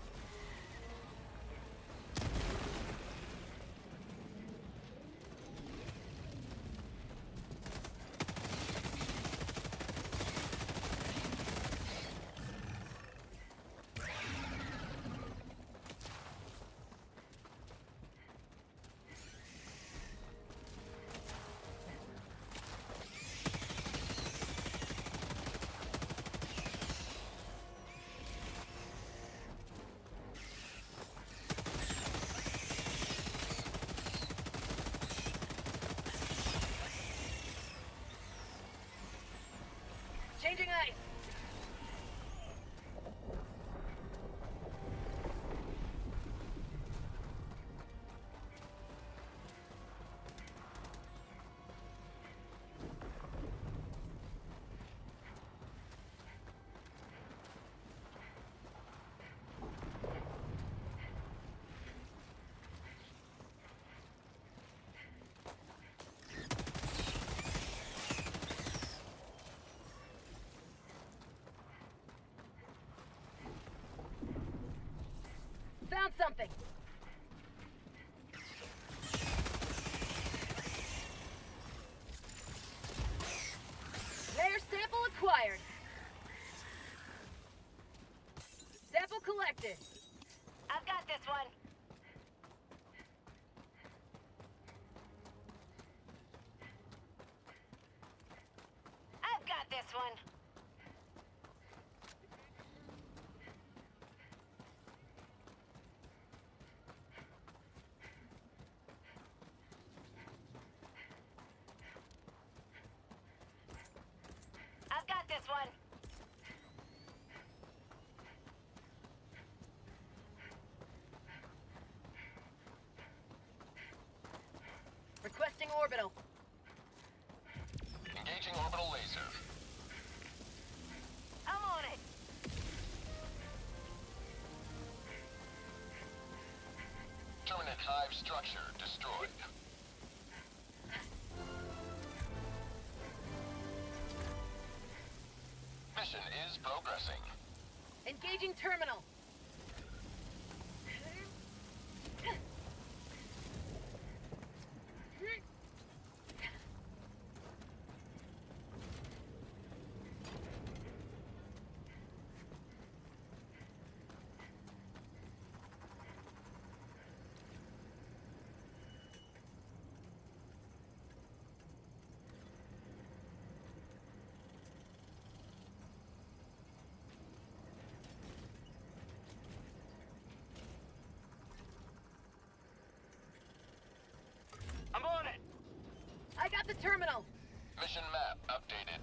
Changing ice! Found something! Rare sample acquired! Sample collected! I've got this one. I've got this one. I've got this one. Requesting orbital. Engaging orbital laser. I'm on it. Terminate hive structure destroyed. Mission is progressing. Engaging terminal. I'm on it! I got the terminal. Mission map updated.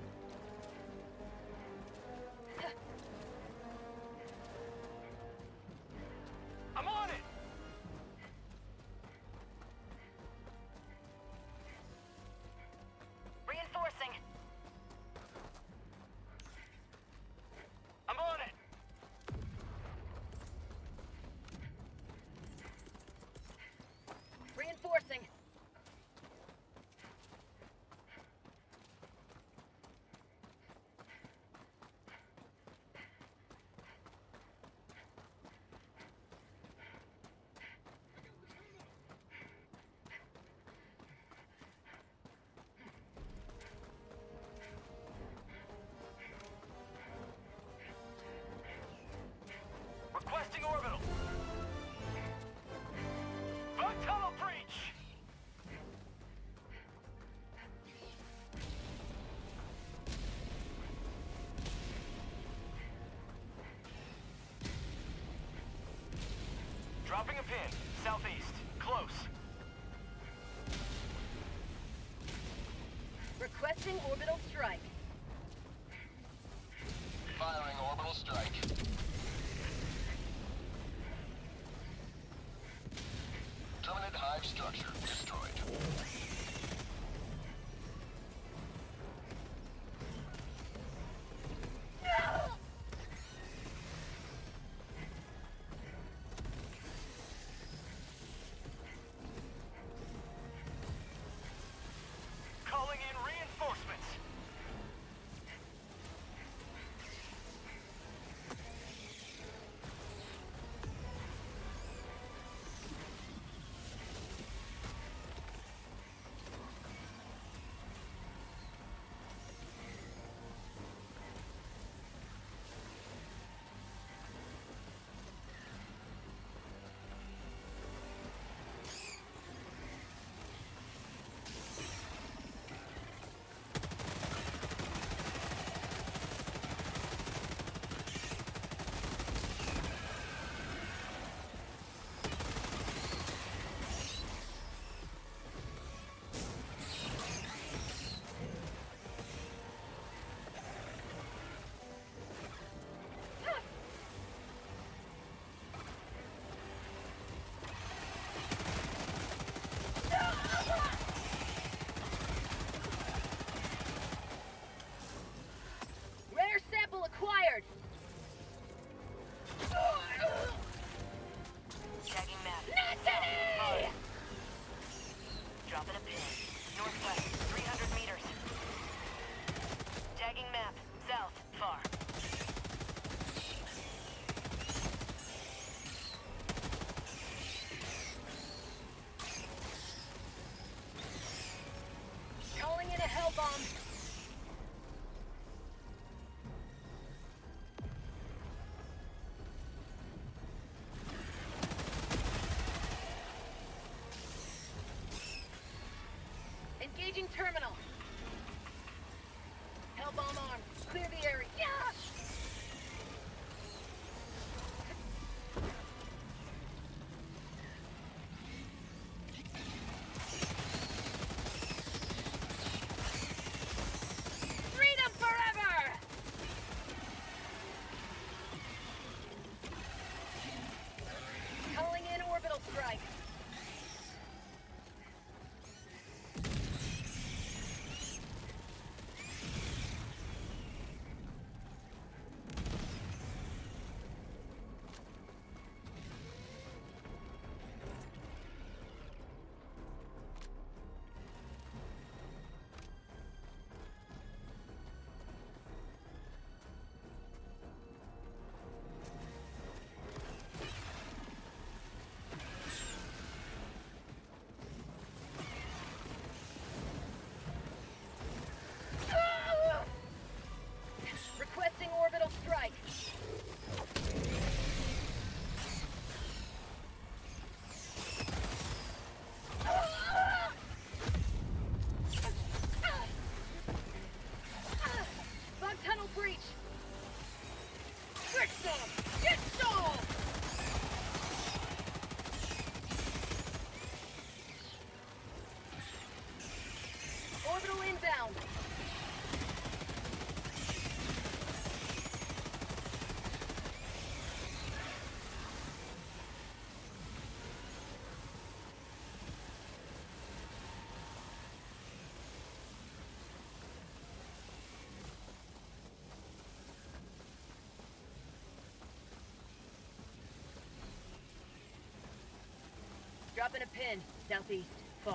I'm on it! Reinforcing. I'm on it! Reinforcing. pin, southeast. Close. Requesting orbital strike. Firing orbital strike. Terminate hive structure destroyed. Calling in reinforcements. Rare sample acquired. Tagging map. Natalie! Dropping a pin. Northwest, 300 meters. Tagging map. South, far. Calling in a hell bomb. Engaging terminal. Hell bomb armed. Clear the area. Yeah! Freedom forever! Calling in orbital strike. Requesting orbital strike. Bug tunnel breach. Get some! Get some! Orbital inbound. Dropping a pin. Southeast. Far.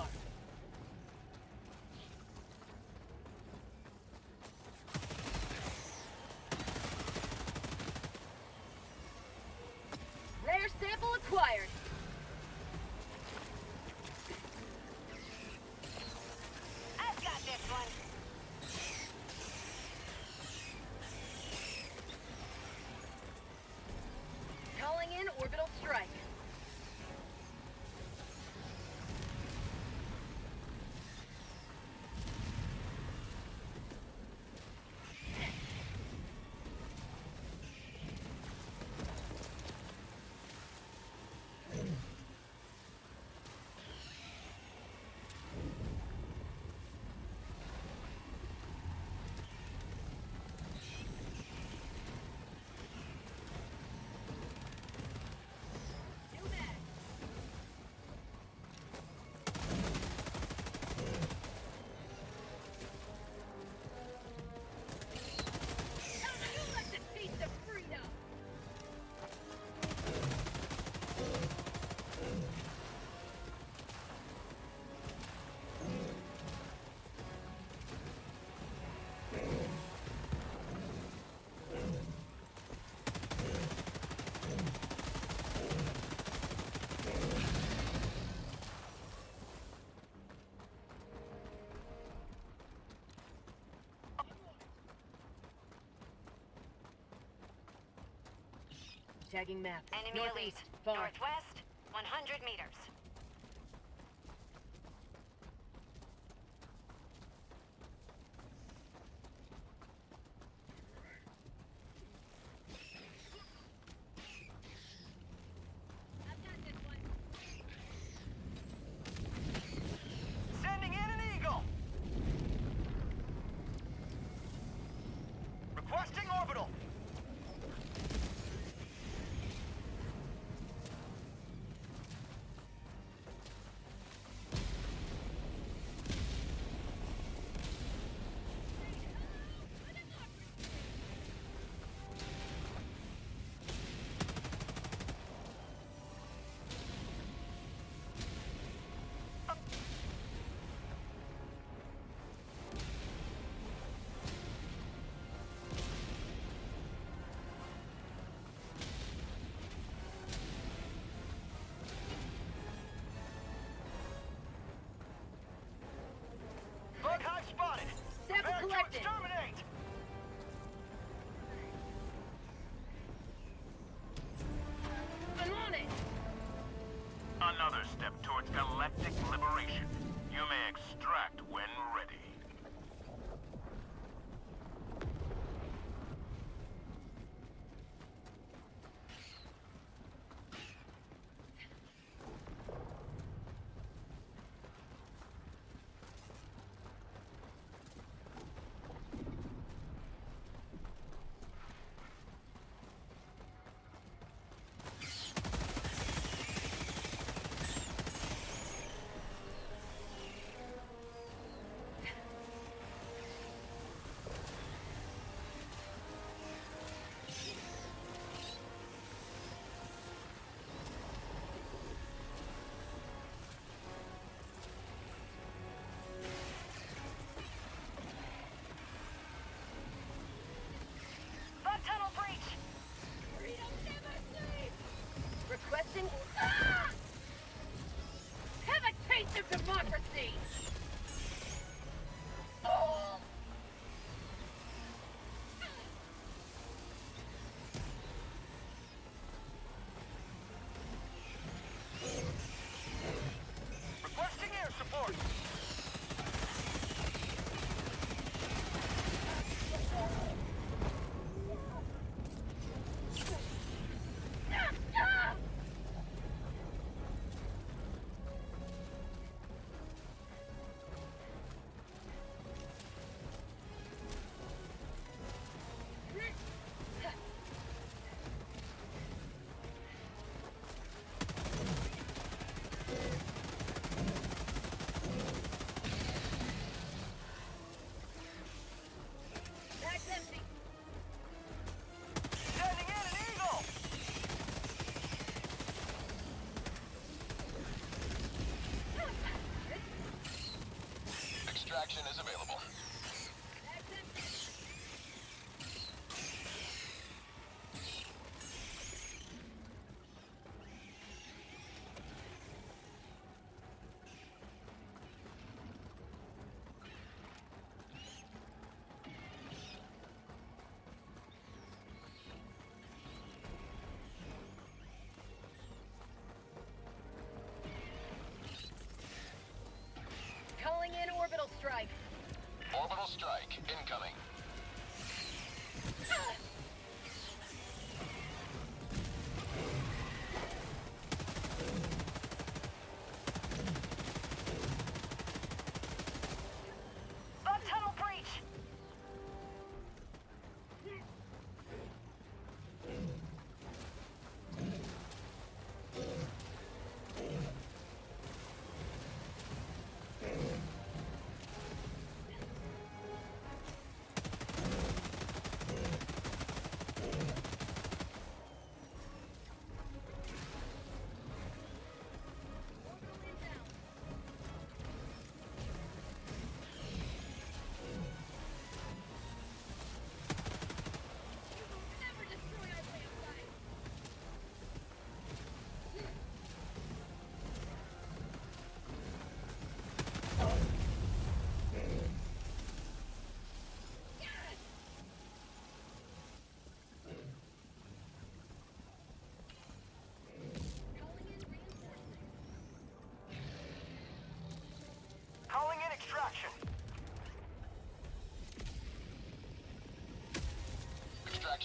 Rare sample acquired. I've got this one. Calling in orbital strike. Tagging map. Enemy Northeast. elite. Far. Northwest, 100 meters. Sending in an eagle. Requesting orbital. Bug hive spotted. Sample Prepare to collected. exterminate. I'm on it. Another step towards galactic liberation. You may extract when ready. Bug tunnel breach. Requesting. Ah! Have a taste of democracy. Oh. Requesting air support. That's empty. Sending in an eagle. Extraction is available. That's empty. Calling in orbital strike. Orbital strike incoming. Bug tunnel breach.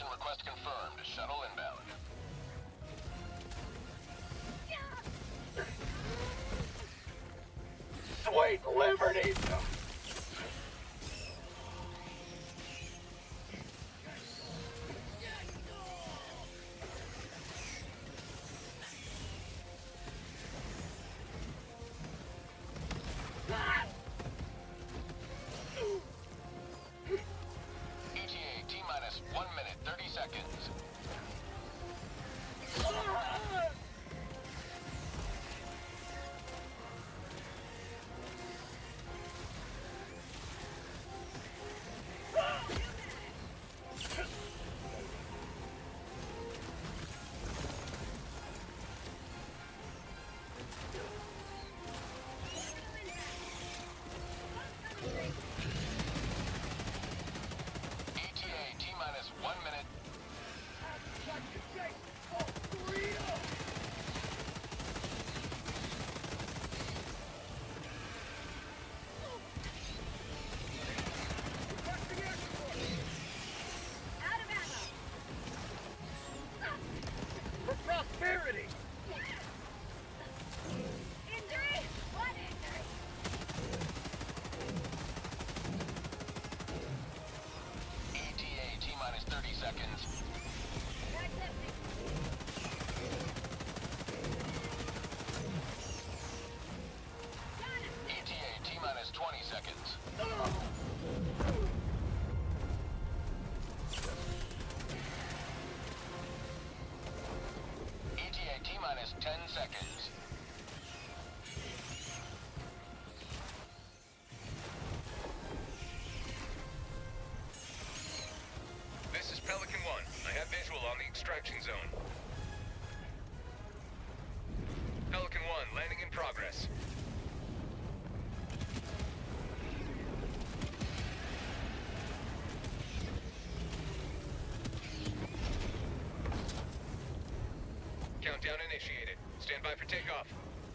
Mission request confirmed. Shuttle inbound. Sweet liberty! ETA T-minus 1 minute, 30 seconds. ETA T-minus 1 minute. Out of ammo. For prosperity! Injury? What injury? ETA T-minus 30 seconds. Bag's empty. Got him. ETA T-minus 20 seconds. ETA T-minus 10 seconds. This is Pelican 1. I have visual on the extraction zone. Pelican 1, landing in progress. Countdown initiated. Stand by for takeoff.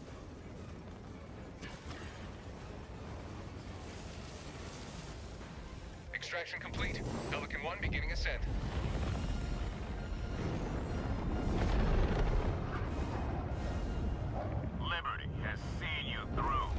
Extraction complete. Pelican 1 beginning ascent. Liberty has seen you through.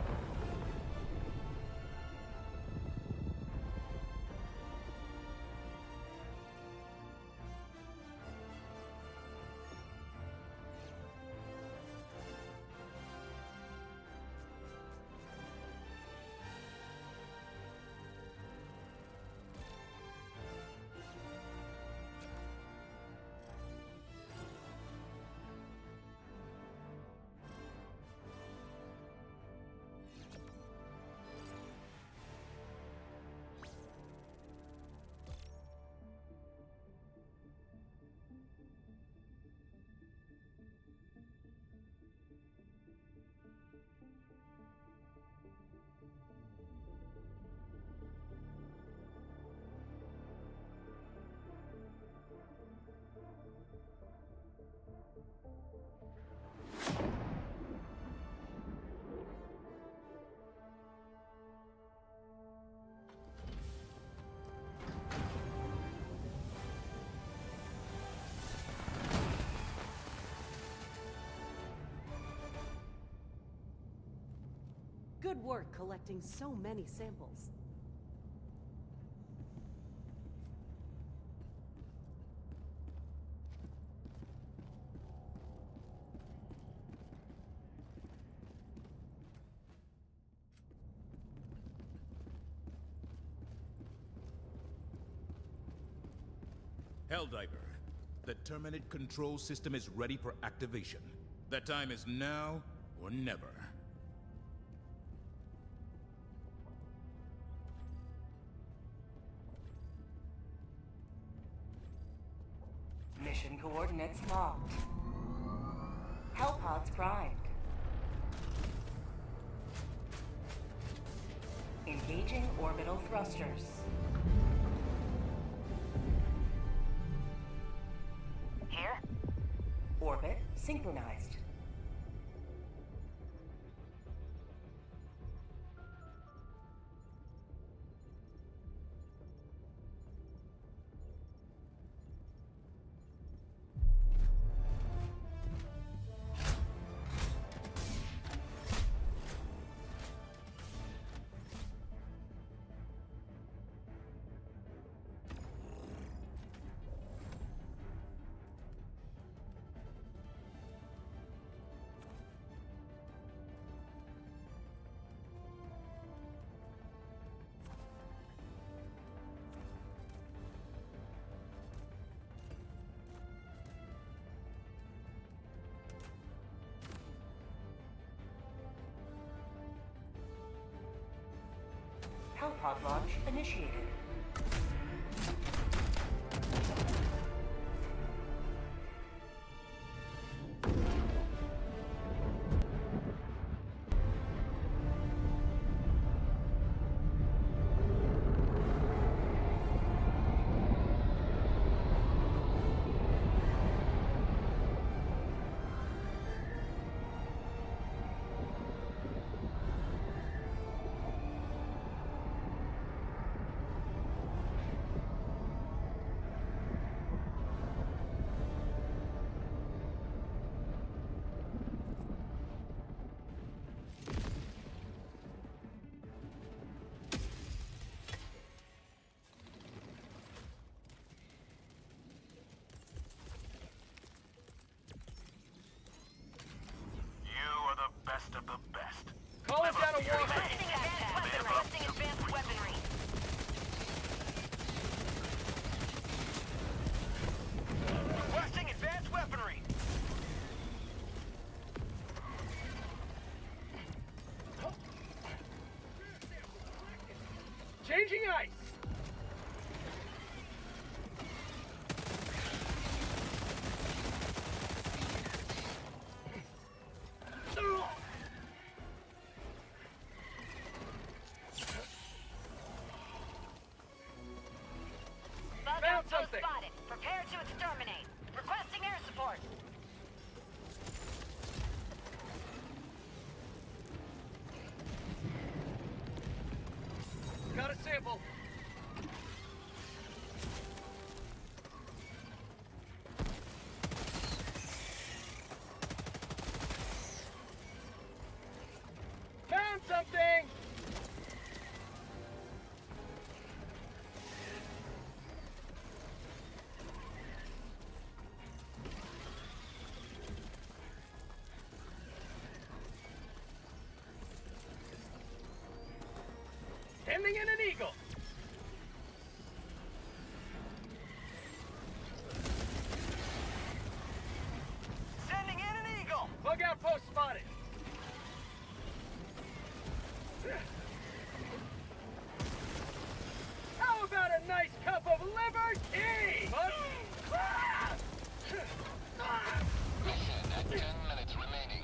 Good work collecting so many samples. Helldiver, the Terminate control system is ready for activation. That time is now or never. Mission coordinates locked. Hellpods primed. Engaging orbital thrusters. Here. Orbit synchronized. Hellpod launch initiated. Best of the best. Calling down a war. Requesting advanced weaponry. Requesting advanced weaponry. Changing ice. Found something. Spotted. Prepare to exterminate. Requesting air support. Got a sample. Found something. Sending in an eagle. Sending in an eagle. Bug outpost spotted. How about a nice cup of liberty? Mission at 10 minutes remaining.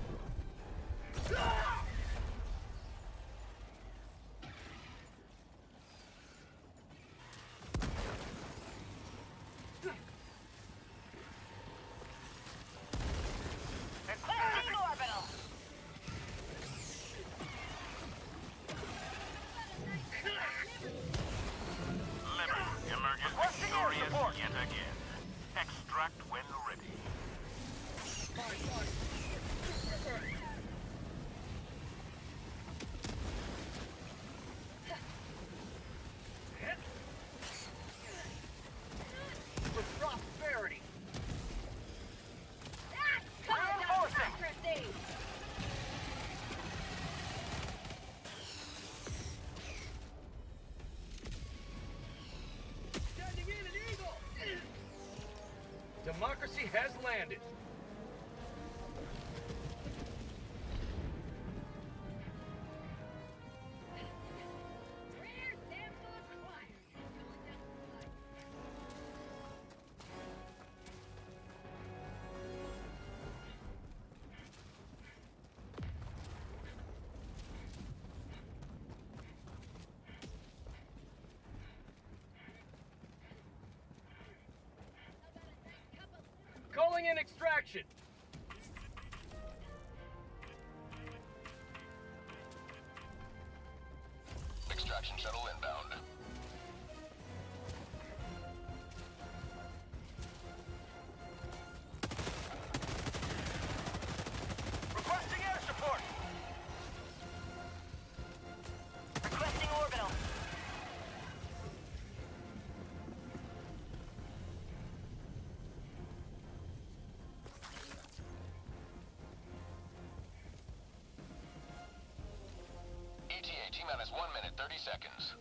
Requesting orbital. Liberty emerges victorious yet again. Extract when ready. For prosperity. Democracy! Sending in an eagle. Democracy has landed. Rare sample acquired. Going down the line. Calling in extraction. Extraction shuttle inbound. Requesting air support. Requesting orbital. ETA T-minus 1 minute, 30 seconds.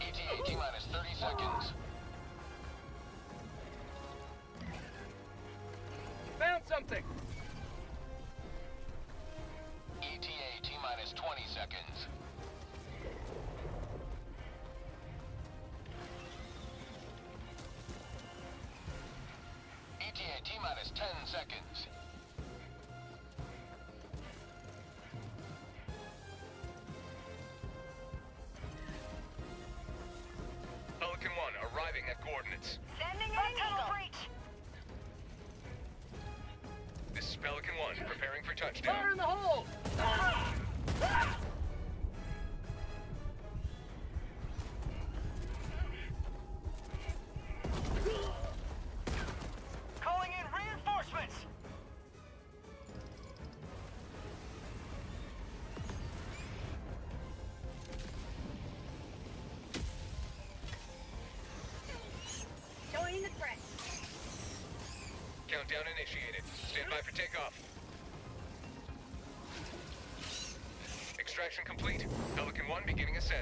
ETA T-minus 30 seconds. Found something! ETA T-minus 20 seconds. ETA T-minus 10 seconds. Pelican 1 arriving at coordinates. Sending in tunnel breach. This is Pelican 1, preparing for touchdown. Fire in the hole! Calling in reinforcements! Join the threat. Countdown initiated. Stand by for takeoff. Extraction complete. Pelican 1 beginning ascent.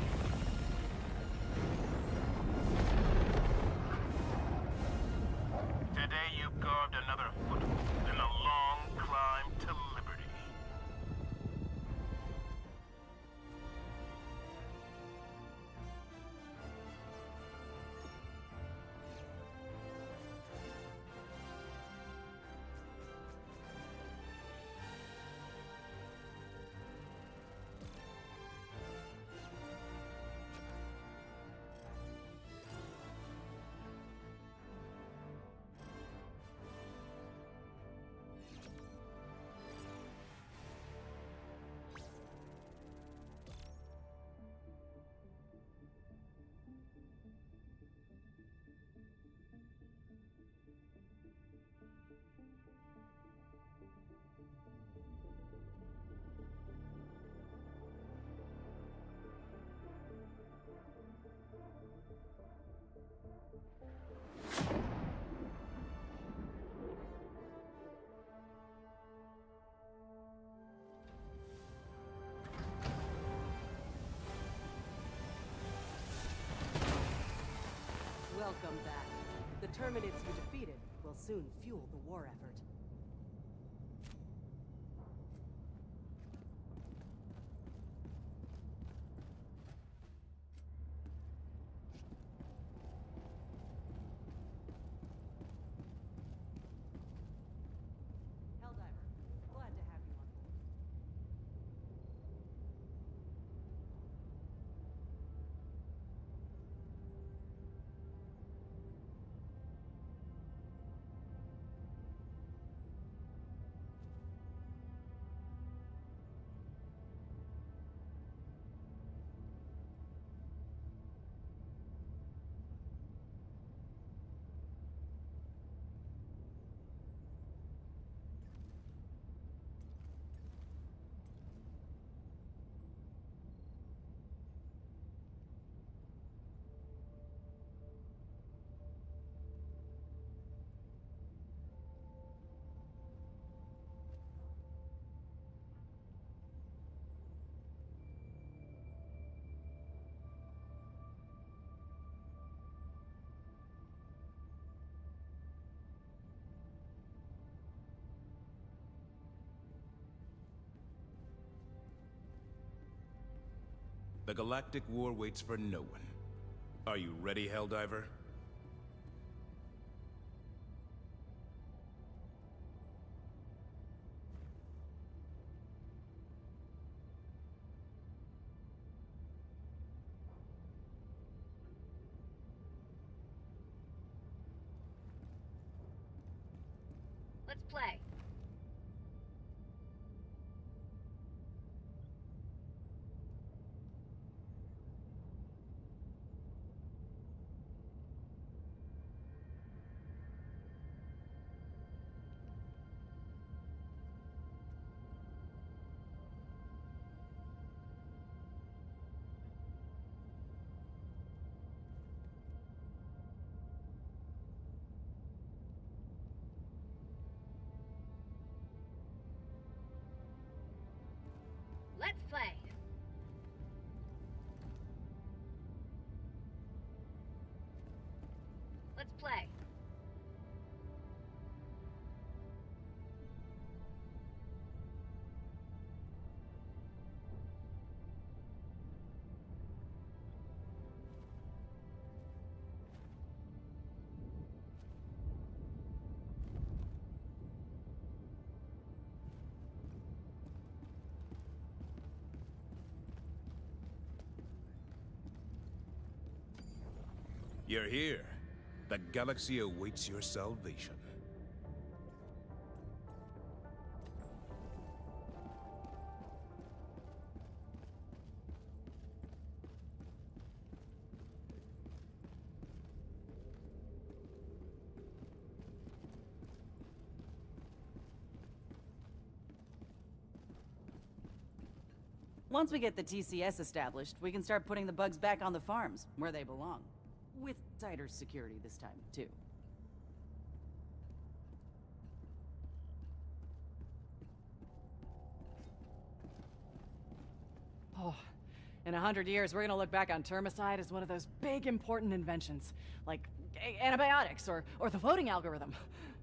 Today you carved another foothold in a long climb to liberty. Welcome back. The Terminids you defeated will soon fuel the war effort. Helldiver, glad to have you on board. The galactic war waits for no one. Are you ready, Helldiver? Let's play. Let's play. You're here. The galaxy awaits your salvation. Once we get the TCS established, we can start putting the bugs back on the farms, where they belong. With tighter security this time, too. Oh, in 100 years, we're gonna look back on termicide as one of those big, important inventions. Like antibiotics or the voting algorithm.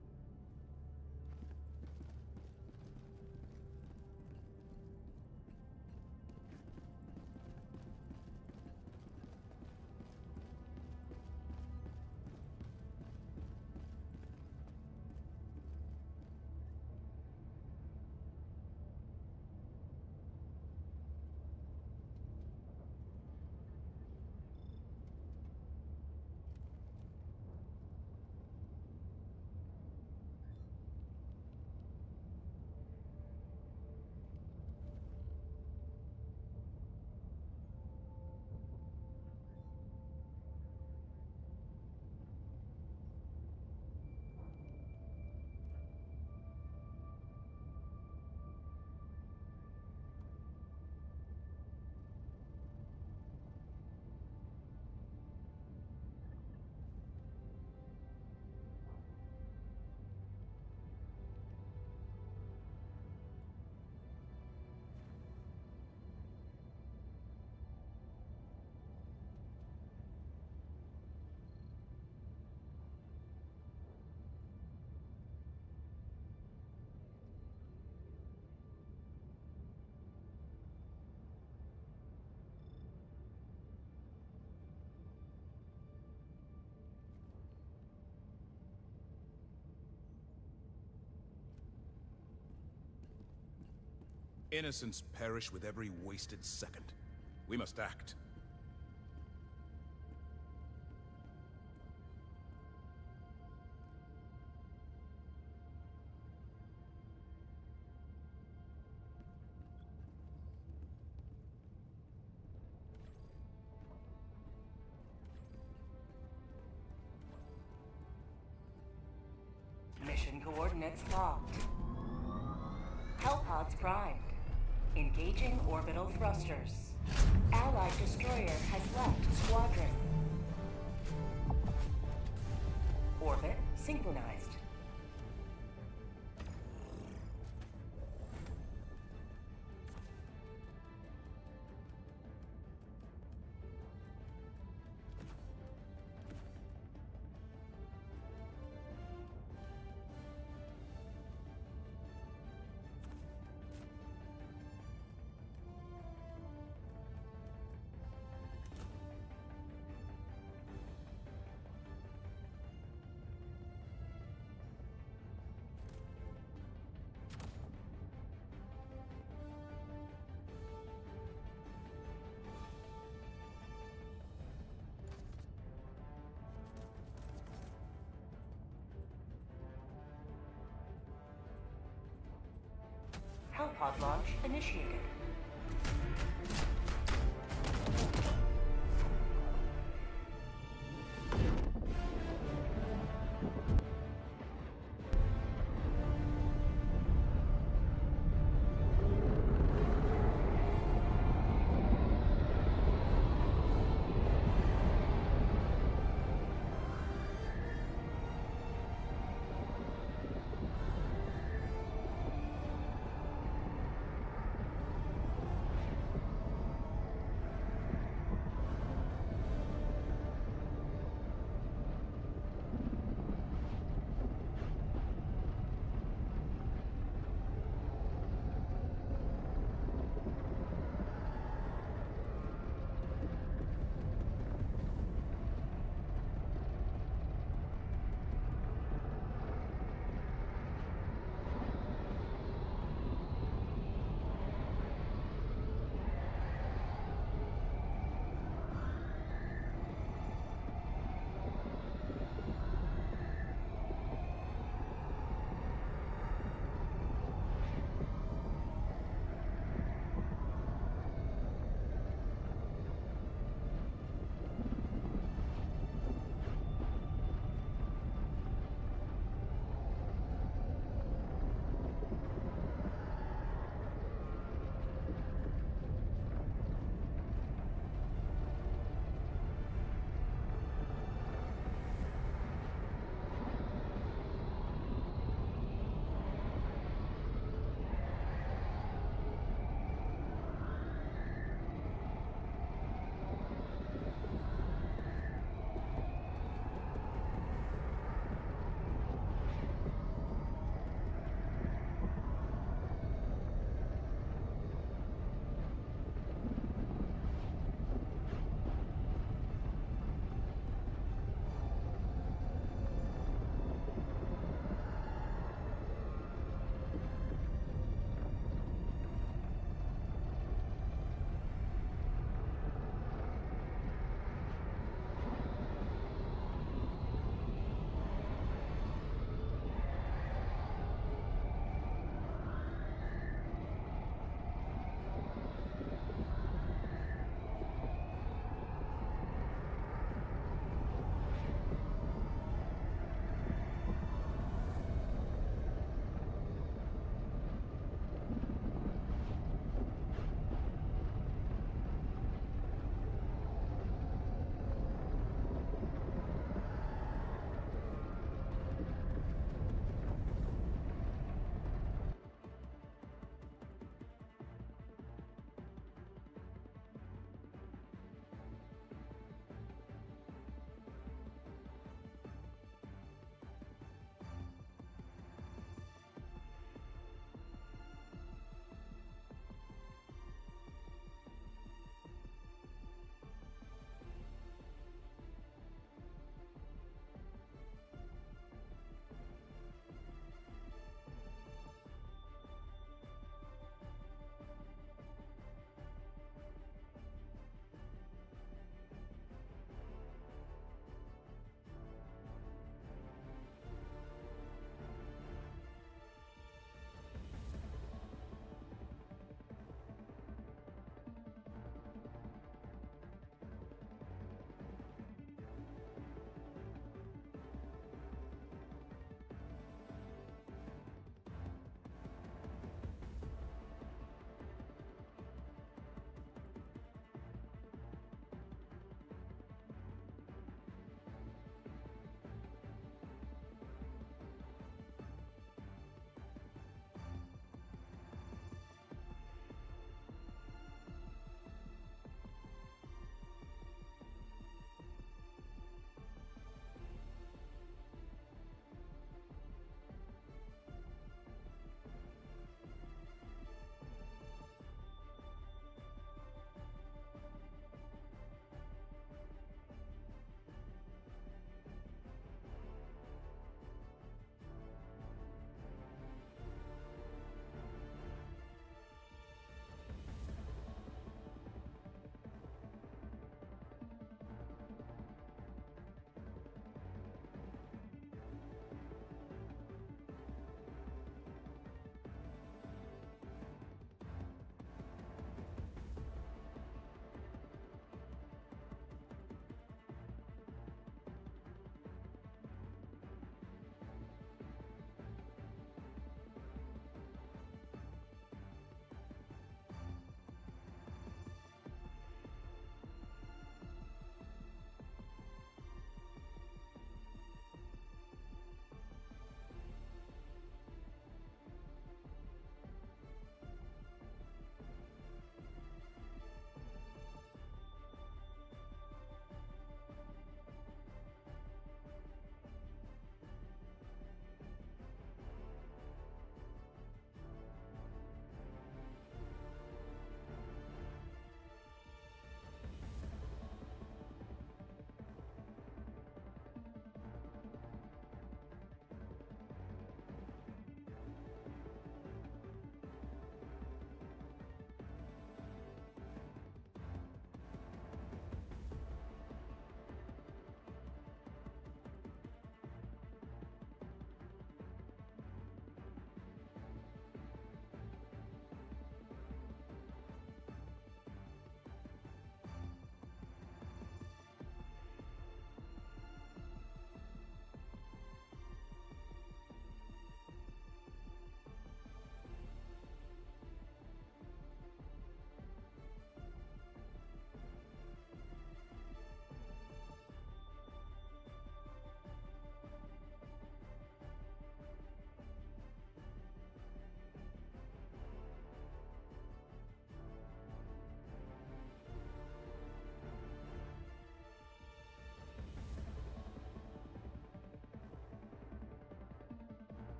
Innocents perish with every wasted second. We must act. Mission coordinates locked. Hellpods primed. Engaging orbital thrusters. Allied destroyer has left squadron. Orbit synchronized. Hellpod launch initiated.